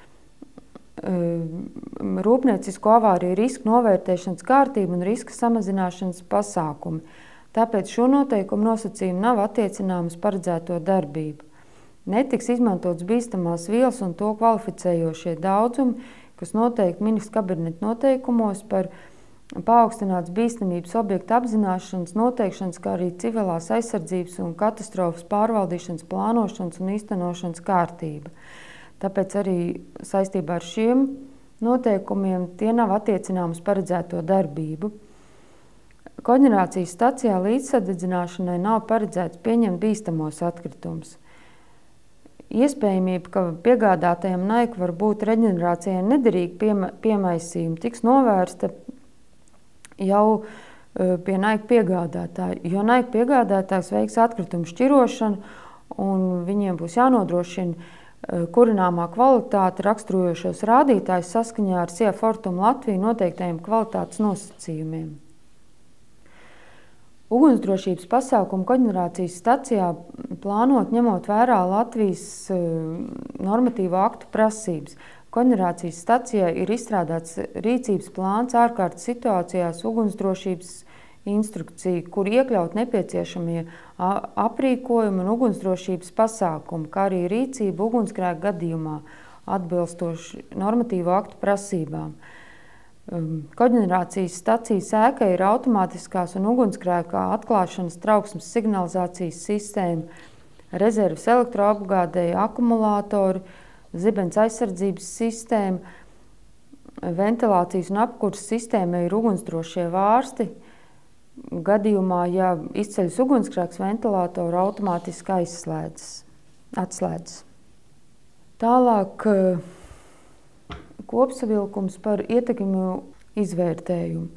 rūpniecisko avāriju risku novērtēšanas kārtību un riska samazināšanas pasākumi. Tāpēc šo noteikumu nosacījumu nav attiecināmas paredzēto darbību. Netiks izmantots bīstamās vielas un to kvalificējošie daudzumi, kas noteikti ministra kabineta noteikumos par paaugstināts bīstamības objektu apzināšanas, noteikšanas, kā arī civilās aizsardzības un katastrofas pārvaldīšanas, plānošanas un īstenošanas kārtība. Tāpēc arī saistībā ar šiem noteikumiem tie nav attiecināmi uz paredzēto darbību. Koģenerācijas stacijā līdzsadedzināšanai nav paredzēts pieņemt bīstamos atkritumus. Iespējamība, ka piegādātajam naiku var būt reģenerācijai nederīgi piemaisījumi, tiks novērsta jau pie naiku piegādātāja, jo naiku piegādātājs veiks atkritumu šķirošanu un viņiem būs jānodrošina kurināmā kvalitāte raksturojošos rādītājus saskaņā ar SIA Fortum Latviju noteiktajiem kvalitātes nosacījumiem. Ugunsdrošības pasākumu koģenerācijas stacijā plānot ņemot vērā Latvijas normatīvo aktu prasības. Koģenerācijas stacijai ir izstrādāts rīcības plāns ārkārtas situācijās ugunsdrošības instrukcija, kur iekļaut nepieciešamie aprīkojumi un ugunsdrošības pasākumi, kā arī rīcība ugunsgrēka gadījumā atbilstoši normatīvo aktu prasībām. Koģenerācijas stacijas ēka ir automātiskās un ugunsgrēka atklāšanas trauksmes signalizācijas sistēma, rezerves elektroapgādēji, akumulātori, zibens aizsardzības sistēma, ventilācijas un apkurses sistēma ir ugunsdrošie vārsti. Gadījumā, ja izceļas ugunsgrēks, ventilātoru automātiski atslēdzas. Tālāk kopsavilkums par ietekmi izvērtējumu.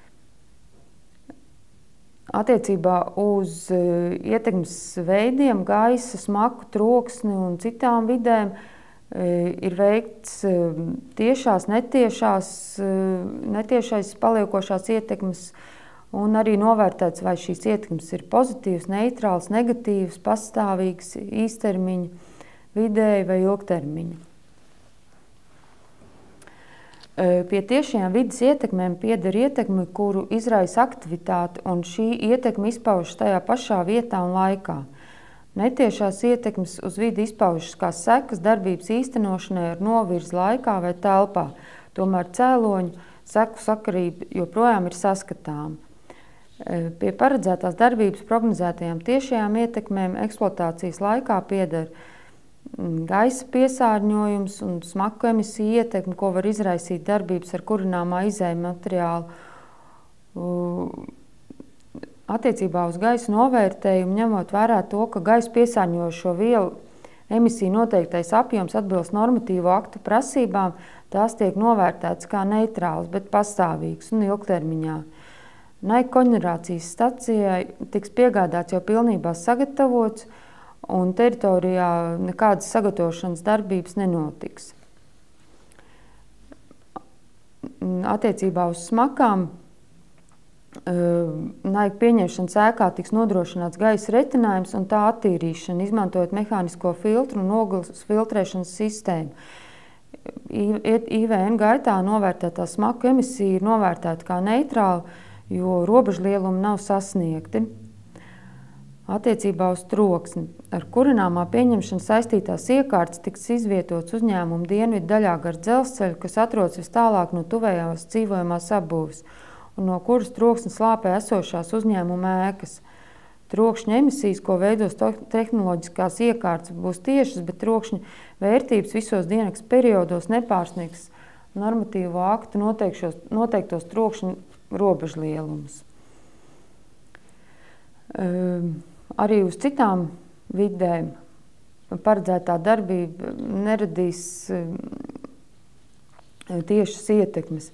Attiecībā uz ietekmes veidiem, gaisa, smaku, troksni un citām vidēm ir veikts tiešās, netiešais paliekošās ietekmes un arī novērtēts, vai šīs ietekmes ir pozitīvas, neitrāls, negatīvas, pastāvīgas, īstermiņa, vidēja vai ilgtermiņa. Pie tiešajām vides ietekmēm pieder ietekme, kuru izraisa aktivitāte, un šī ietekme izpaužas tajā pašā vietā un laikā. Netiešās ietekmes uz vidi izpaužas kā sekas darbības īstenošanai ar novirzi laikā vai telpā, tomēr cēloņu seku sakarība joprojām ir saskatāma. Pie paredzētās darbības prognozētajām tiešajām ietekmēm eksploatācijas laikā pieder gaisa piesārņojums un smaku emisiju ietekmi, ko var izraisīt darbības ar kurināmā izējuma materiālu. Attiecībā uz gaisa novērtējumu, ņemot vērā to, ka gaisa piesārņojošo vielu emisiju noteiktais apjoms atbilst normatīvo aktu prasībām, tās tiek novērtētas kā neitrāls, bet pastāvīgs un ilgtermiņā. Naika koģenerācijas stacijai tiks piegādāts jau pilnībā sagatavots, un teritorijā nekādas sagatavošanas darbības nenotiks. Attiecībā uz smakām naika pieņemšanas ēkā tiks nodrošināts gaisa retinājums un tā attīrīšana, izmantojot mehānisko filtru un ogles filtrēšanas sistēmu. IVN gaitā novērtētā smaku emisija ir novērtēta kā neitrāla, jo robežlielumi nav sasniegti. Attiecībā uz troksni. Ar kurināmā pieņemšanu saistītās iekārtas tiks izvietots uzņēmuma dienvidu daļā gar dzelzceļu, kas atrodas vis tālāk no tuvējās dzīvojamās apbūves, un no kuras troksni slāpē esošās uzņēmuma ēkas. Trokšņa emisijas, ko veidos tehnoloģiskās iekārtas, būs tiešas, bet trokšņa vērtības visos dienas periodos nepārsniegs normatīvo aktu noteiktos trokšņa robežlielumus. Arī uz citām vidēm paredzētā darbība neradīs tiešas ietekmes.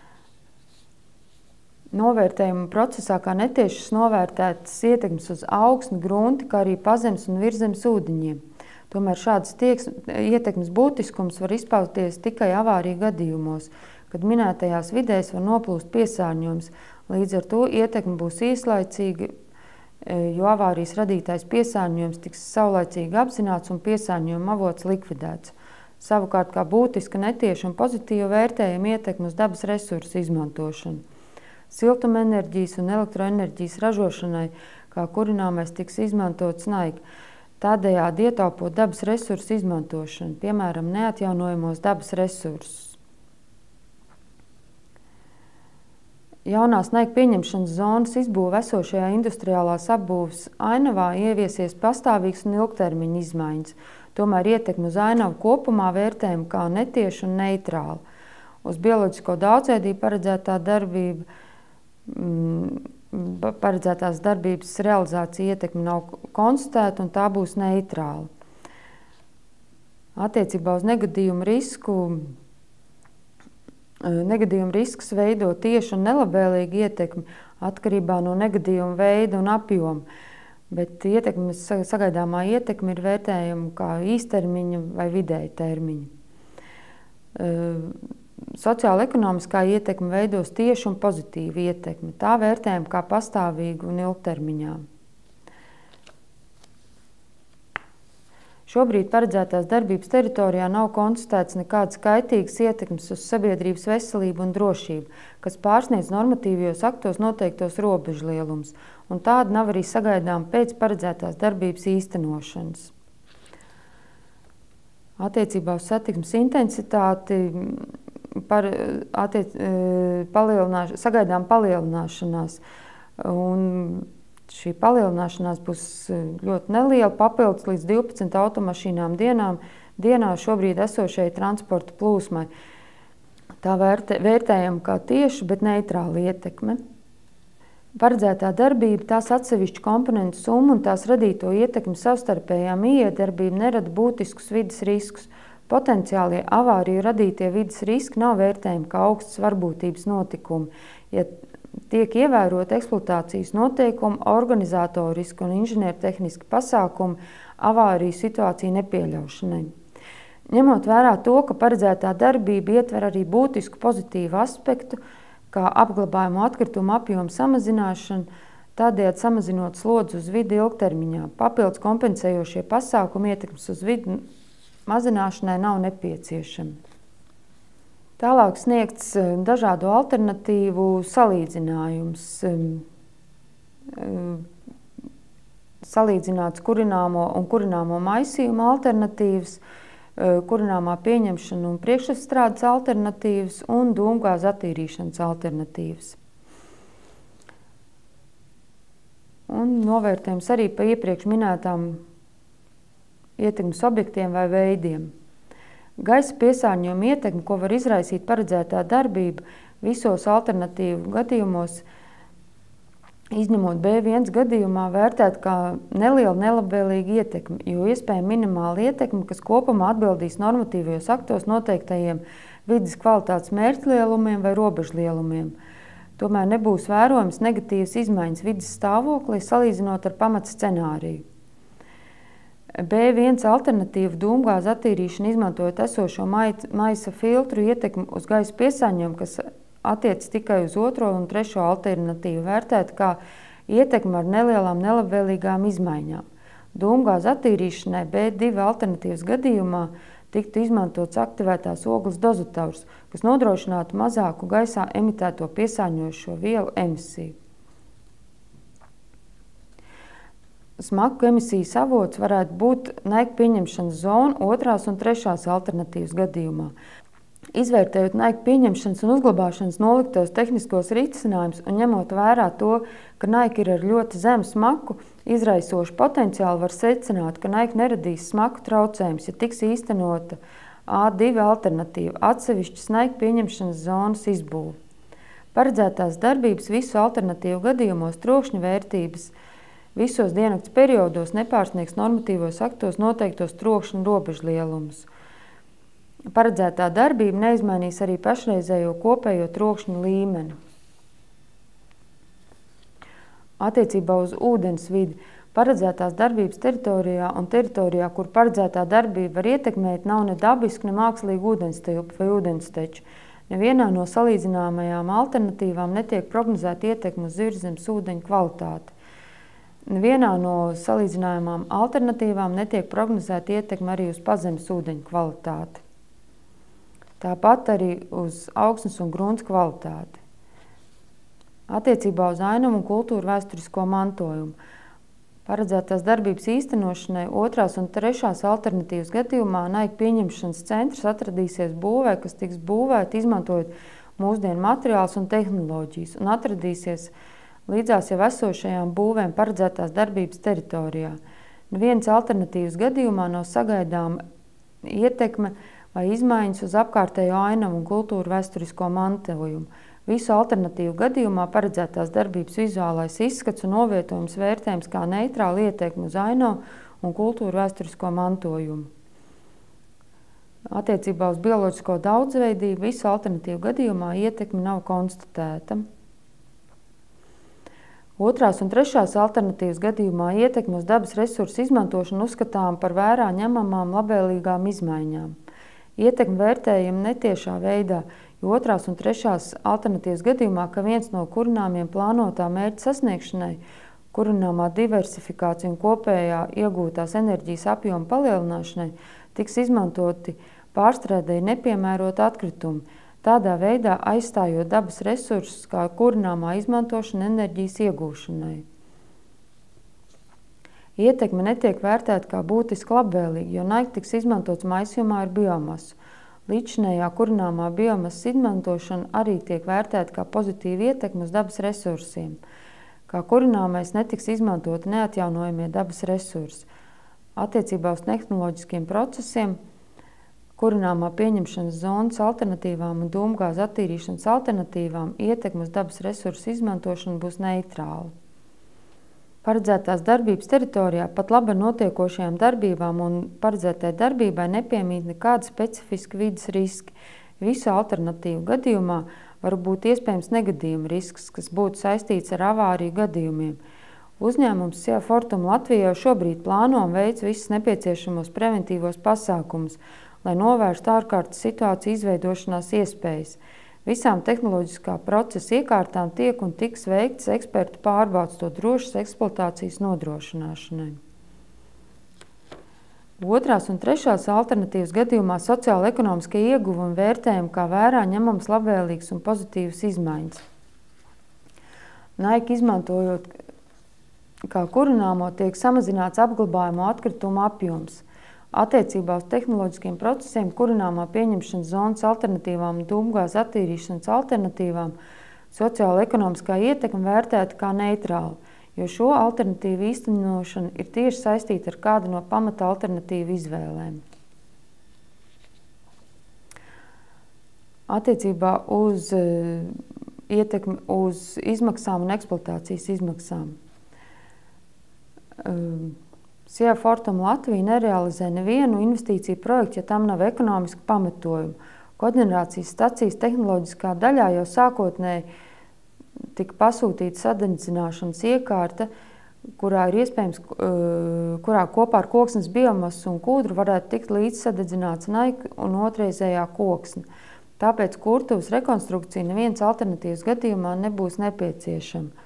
Novērtējuma procesā kā netiešas novērtētas ietekmes uz augsni, grunti, kā arī pazemes un virzemes ūdeņiem. Tomēr šādas ietekmes būtiskums var izpausties tikai avāriju gadījumos, kad minētajās vidēs var noplūst piesārņojums. Līdz ar to ietekme būs īslaicīga, jo avārijas radītais piesārņojums tiks saulaicīgi apzināts un piesārņojuma avots likvidēts. Savukārt kā būtiska, netieša un pozitīva vērtējuma ietekme uz dabas resursu izmantošanu. Siltumenerģijas un elektroenerģijas ražošanai, kā kurināmais, tiks izmantots naigi, tādējādi ietaupot dabas resursu izmantošanu, piemēram, neatjaunojamos dabas resursus. Jaunās naigi pieņemšanas zonas izbūve esošajā industriālās apbūves ainavā ieviesies pastāvīgs un ilgtermiņa izmaiņas, tomēr ietekme uz ainavu kopumā vērtējama kā netieša un neitrāla. Uz bioloģisko daudzveidību paredzētās darbības realizācija ietekme nav konstatēta un tā būs neitrāla. Attiecībā uz negadījumu risks veido tieši un nelabvēlīgu ietekmi atkarībā no negadījuma veida un apjoma, bet sagaidāmā ietekme ir vērtējama kā īstermiņa vai vidēja termiņa. Sociāla-ekonomiskā ietekme veidos tieši un pozitīvu ietekmi. Tā vērtējama kā pastāvīgu un ilgtermiņā. Šobrīd paredzētās darbības teritorijā nav konstatēts nekādas kaitīgas ietekmes uz sabiedrības veselību un drošību, kas pārsniedz normatīvajos aktos noteiktos robežlielumus, un tāda nav arī sagaidām pēc paredzētās darbības īstenošanas. Attiecībā uz satiksmes intensitāti sagaidām palielināšanās, un šī palielināšanās būs ļoti neliela, papildus līdz 12 automašīnām dienā šobrīd esošajai transporta plūsmai. Tā vērtējama kā tieša, bet neitrāla ietekme. Paredzētā darbība, tās atsevišķu komponentu summa un tās radīto ietekmi savstarpējā mijiedarbība nerada būtiskus vides riskus. Potenciālie avāriju radītie vides riski nav vērtējami kā augstas varbūtības notikumi, ja tiek ievērot eksploatācijas noteikumi, organizatoriski un inženiertehniski pasākumi avāriju situāciju nepieļaušanai. Ņemot vērā to, ka paredzētā darbība ietver arī būtisku pozitīvu aspektu, kā apglabājumu atkritumu apjomu samazināšanu, tādējādi samazinot slodzi uz vidi ilgtermiņā. Papildus kompensējošie pasākumi ietekmes uz vidi mazināšanai nav nepieciešami. Tālāk sniegts dažādu alternatīvu salīdzinājums. Salīdzināts kurināmo un kurināmo maisījumu alternatīvas, kurināmā pieņemšana un priekšapstrādes alternatīvas un dūmgāzu attīrīšanas alternatīvas. Un novērtējums arī pa iepriekš minētām ietekmes objektiem vai veidiem. Gaisa piesārņojuma ietekme, ko var izraisīt paredzētā darbība, visos alternatīvu gadījumos, izņemot B1 gadījumā, vērtēt kā neliela nelabvēlīga ietekme, jo iespēja minimāla ietekme, kas kopumā atbildīs normatīvajos aktos noteiktajiem vides kvalitātes mērķlielumiem vai robežlielumiem. Tomēr nebūs vērojams negatīvas izmaiņas vides stāvoklī, salīdzinot ar pamatscenāriju. B1 alternatīva dūmgāzu attīrīšana izmantojot esošo maisa filtru ietekmi uz gaisa piesārņojumu, kas attiec tikai uz otro un trešo alternatīvu, vērtēt kā ietekmi ar nelielām nelabvēlīgām izmaiņām. Dūmgāzu attīrīšanai B2 alternatīvas gadījumā tiktu izmantots aktivētās ogles dozators, kas nodrošinātu mazāku gaisā emitēto piesārņojošo vielu emisiju. Smagu emisijas avots varētu būt naigi pieņemšanas zona otrās un trešās alternatīvas gadījumā. Izvērtējot naika pieņemšanas un uzglabāšanas noliktavas tehniskos risinājumus un ņemot vērā to, ka naika ir ar ļoti zemu smaku, izraisošu potenciālu, var secināt, ka naika neradīs smaku traucējumus, ja tiks īstenota A2 alternatīva - atsevišķas naika pieņemšanas zonas izbūve. Paredzētās darbības visu alternatīvu gadījumos trokšņa vērtības visos diennakts periodos nepārsniegs normatīvos aktos noteiktos trokšņa robežlielumus. Paredzētā darbība neizmainīs arī pašreizējo kopējo trokšņa līmeni. Attiecībā uz ūdens vidi paredzētās darbības teritorijā un teritorijā, kur paredzētā darbība var ietekmēt, nav ne dabiski, ne mākslīgi ūdenstilpi vai ūdensteču. Nevienā no salīdzināmajām alternatīvām netiek prognozēta ietekme uz virszemes ūdeņu kvalitāti. Nevienā no salīdzināmām alternatīvām netiek prognozēta ietekme arī uz pazemes ūdeņu kvalitāti. Tāpat arī uz augsnes un grunts kvalitāti. Attiecībā uz ainavu un kultūru vēsturisko mantojumu. Paredzētās darbības īstenošanai 2. un 3. alternatīvas gadījumā naika pieņemšanas centrs atradīsies būvē, kas tiks būvēta izmantojot mūsdienu materiālus un tehnoloģijas, un atradīsies līdzās jau esošajām būvēm paredzētās darbības teritorijā. Nevienas alternatīvas gadījumā nav sagaidāma ietekme vai izmaiņas uz apkārtējo ainavu un kultūru vēsturisko mantojumu. Visu alternatīvu gadījumā paredzētās darbības vizuālais izskats un novietojums vērtējums kā neitrāla ietekme uz ainavu un kultūru vēsturisko mantojumu. Attiecībā uz bioloģisko daudzveidību visu alternatīvu gadījumā ietekme nav konstatēta. 2. un 3. alternatīvas gadījumā ietekme uz dabas resursu izmantošanu uzskatām par vērā ņemamām labvēlīgām izmaiņām. Ietekme vērtējama netiešā veidā, jo 2. un 3. alternatīvas gadījumā, ka viens no kurināmiem plānotā mērķa sasniegšanai, kurināmā diversifikācija un kopējā iegūtās enerģijas apjoma palielināšanai, tiks izmantoti pārstrādēji nepiemēroti atkritumi, tādā veidā aizstājot dabas resursus kā kurināmā izmantošana enerģijas iegūšanai. Ietekme netiek vērtēta kā būtiski labvēlīga, jo naika tiks izmantots maisījumā ar biomasu. Līdzinējā kurināmā biomasas izmantošana arī tiek vērtēta kā pozitīva ietekme uz dabas resursiem. Kā kurināmais netiks izmantoti neatjaunojamie dabas resursi. Attiecībā uz tehnoloģiskiem procesiem, kurināmā pieņemšanas zonas alternatīvām un dūmgāzu attīrīšanas alternatīvām ietekme uz dabas resursu izmantošanu būs neitrāla. Paredzētās darbības teritorijā pat labi notiekošajām darbībām un paredzētai darbībai nepiemīt nekāda specifiska vides riski. Visu alternatīvu gadījumā var būt iespējams negadījuma risks, kas būtu saistīts ar avāriju gadījumiem. Uzņēmums SIA Fortum Latvijā šobrīd plāno un veic visus nepieciešamos preventīvos pasākumus, lai novērstu ārkārtas situāciju izveidošanās iespējas. Visām tehnoloģiskā procesa iekārtām tiek un tiks veikts ekspertu pārbaudes to drošas eksploatācijas nodrošināšanai. 2. un 3. alternatīvas gadījumā sociālo-ekonomiskie ieguvumi vērtējumi kā vērā ņemams labvēlīgs un pozitīvas izmaiņas. Naika izmantojot kā kurināmo tiek samazināts apglabājamo atkritumu apjoms. Attiecībā uz tehnoloģiskiem procesiem, kurināmā pieņemšanas zonas alternatīvām un dūmgāzu attīrīšanas alternatīvām sociālo-ekonomiskā ietekme vērtēta kā neitrāla, jo šo alternatīvu īstenošana ir tieši saistīta ar kādu no pamata alternatīvu izvēlēm. Attiecībā uz ietekmi uz izmaksām un eksploatācijas izmaksām. SIA Fortum Latvija nerealizē nevienu investīciju projektu, ja tam nav ekonomiski pamatojumu. Koģenerācijas stacijas tehnoloģiskā daļā jau sākotnēji tika pasūtīta sadedzināšanas iekārta, kurā ir iespējams, kurā kopā ar koksnes biomasu un kūdru varētu tikt līdzsadedzināts naika un otrreizējā koksne. Tāpēc kurtuvas rekonstrukcija nevienas alternatīvas gadījumā nebūs nepieciešama.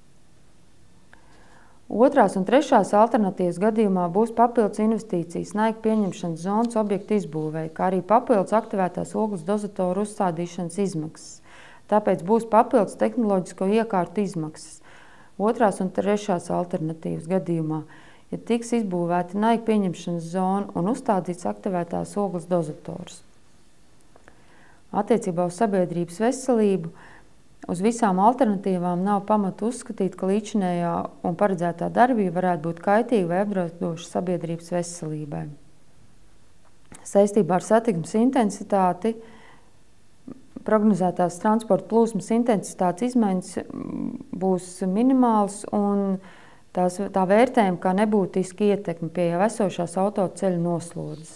2. un 3. alternatīvas gadījumā būs papildus investīcijas naika pieņemšanas zonas objektu izbūvēja, kā arī papildus aktivētās ogles dozatoru uzstādīšanas izmaksas. Tāpēc būs papildus tehnoloģisko iekārtu izmaksas. 2. un 3. alternatīvas gadījumā, ja tiks izbūvēta naika pieņemšanas zona un uzstādīts aktivētās ogles dozators. Attiecībā uz sabiedrības veselību uz visām alternatīvām nav pamata uzskatīt, ka līdzinējā un paredzētā darbība varētu būt kaitīga vai apdraudoša sabiedrības veselībai. Saistībā ar satiksmes intensitāti prognozētās transporta plūsmas intensitātes izmaiņas būs minimāls un tā vērtējuma kā nebūtiski ietekme pie jau esošās autoceļu noslodzes.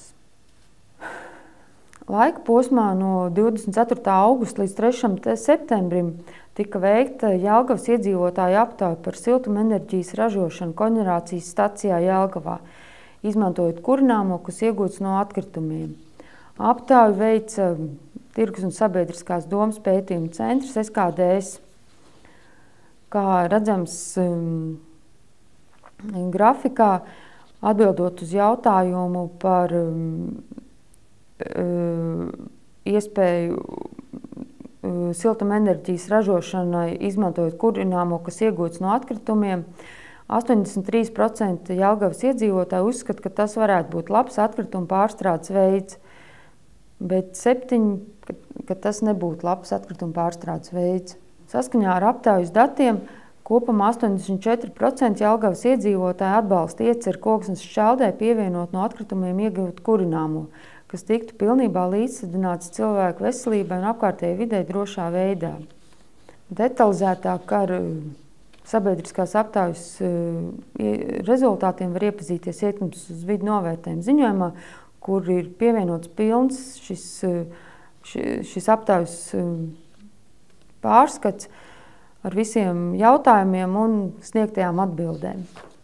Laika posmā no 24. augusta līdz 3. septembrim tika veikta Jelgavas iedzīvotāju aptauja par siltumenerģijas ražošanu koģenerācijas stacijā Jelgavā, izmantojot kurināmo, kas iegūts no atkritumiem. Aptauju veica Tirgus un sabiedriskās domas pētījuma centrs SKDS. Kā redzams grafikā, atbildot uz jautājumu par iespēju siltumenerģijas ražošanai, izmantojot kurināmo, kas iegūts no atkritumiem, 83% Jelgavas iedzīvotāji uzskata, ka tas varētu būt labs atkrituma pārstrādes veids, bet 7%, ka tas nebūtu labs atkrituma pārstrādes veids. Saskaņā ar aptaujas datiem kopumā 84% Jelgavas iedzīvotāji atbalsta ieceru koksnes šķeldē pievienot no atkritumiem iegūt kurināmo, kas tiktu pilnībā līdzsvarināts cilvēku veselībai un apkārtējai videi drošā veidā. Detalizētāk ar sabiedriskās aptaujas rezultātiem var iepazīties Ietekmes uz vidi novērtējuma ziņojumā, kur ir pievienots pilns šis aptaujas pārskats ar visiem jautājumiem un sniegtajām atbildēm.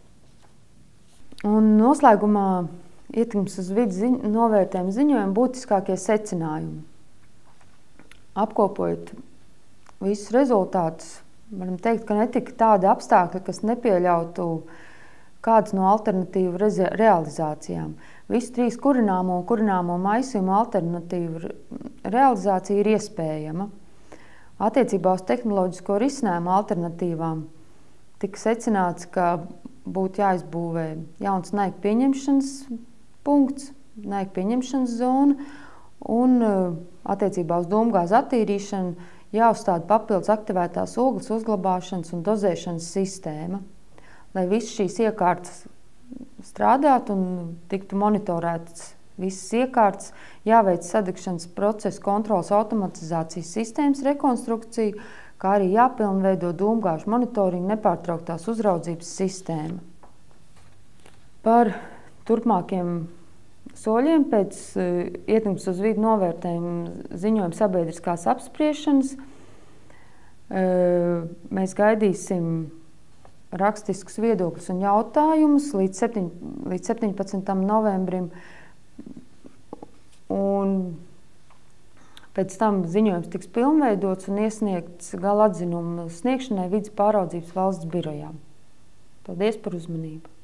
Un noslēgumā Ietekmes uz vidi novērtējuma ziņojuma būtiskākie secinājumi. Apkopojot visus rezultātus, varam teikt, ka netika tādi apstākļi, kas nepieļautu kādas no alternatīvu realizācijām. Visu 3 kurināmo un kurināmo maisījumu alternatīvu realizācija ir iespējama. Attiecībā uz tehnoloģisko risinājumu alternatīvām tika secināts, ka būtu jāizbūvē jauns naika pieņemšanas punkts, naika pieņemšanas zona un attiecībā uz dūmgāzu attīrīšanu jāuzstāda papildus aktivētās ogles uzglabāšanas un dozēšanas sistēma. Lai visas šīs iekārtas strādātu un tiktu monitorētas visas iekārtas, jāveic sadegšanas procesa kontroles automatizācijas sistēmas rekonstrukcija, kā arī jāpilnveido dūmgāžu monitoringa nepārtrauktās uzraudzības sistēma. Par turpmākiem soļiem pēc Ietekmes uz vidi novērtējuma ziņojuma sabiedriskās apspriešanas mēs gaidīsim rakstiskus viedokļus un jautājumus līdz 17. novembrim. Un pēc tam ziņojums tiks pilnveidots un iesniegts gala atzinumu sniegšanai Vides pāraudzības valsts birojā. Paldies par uzmanību!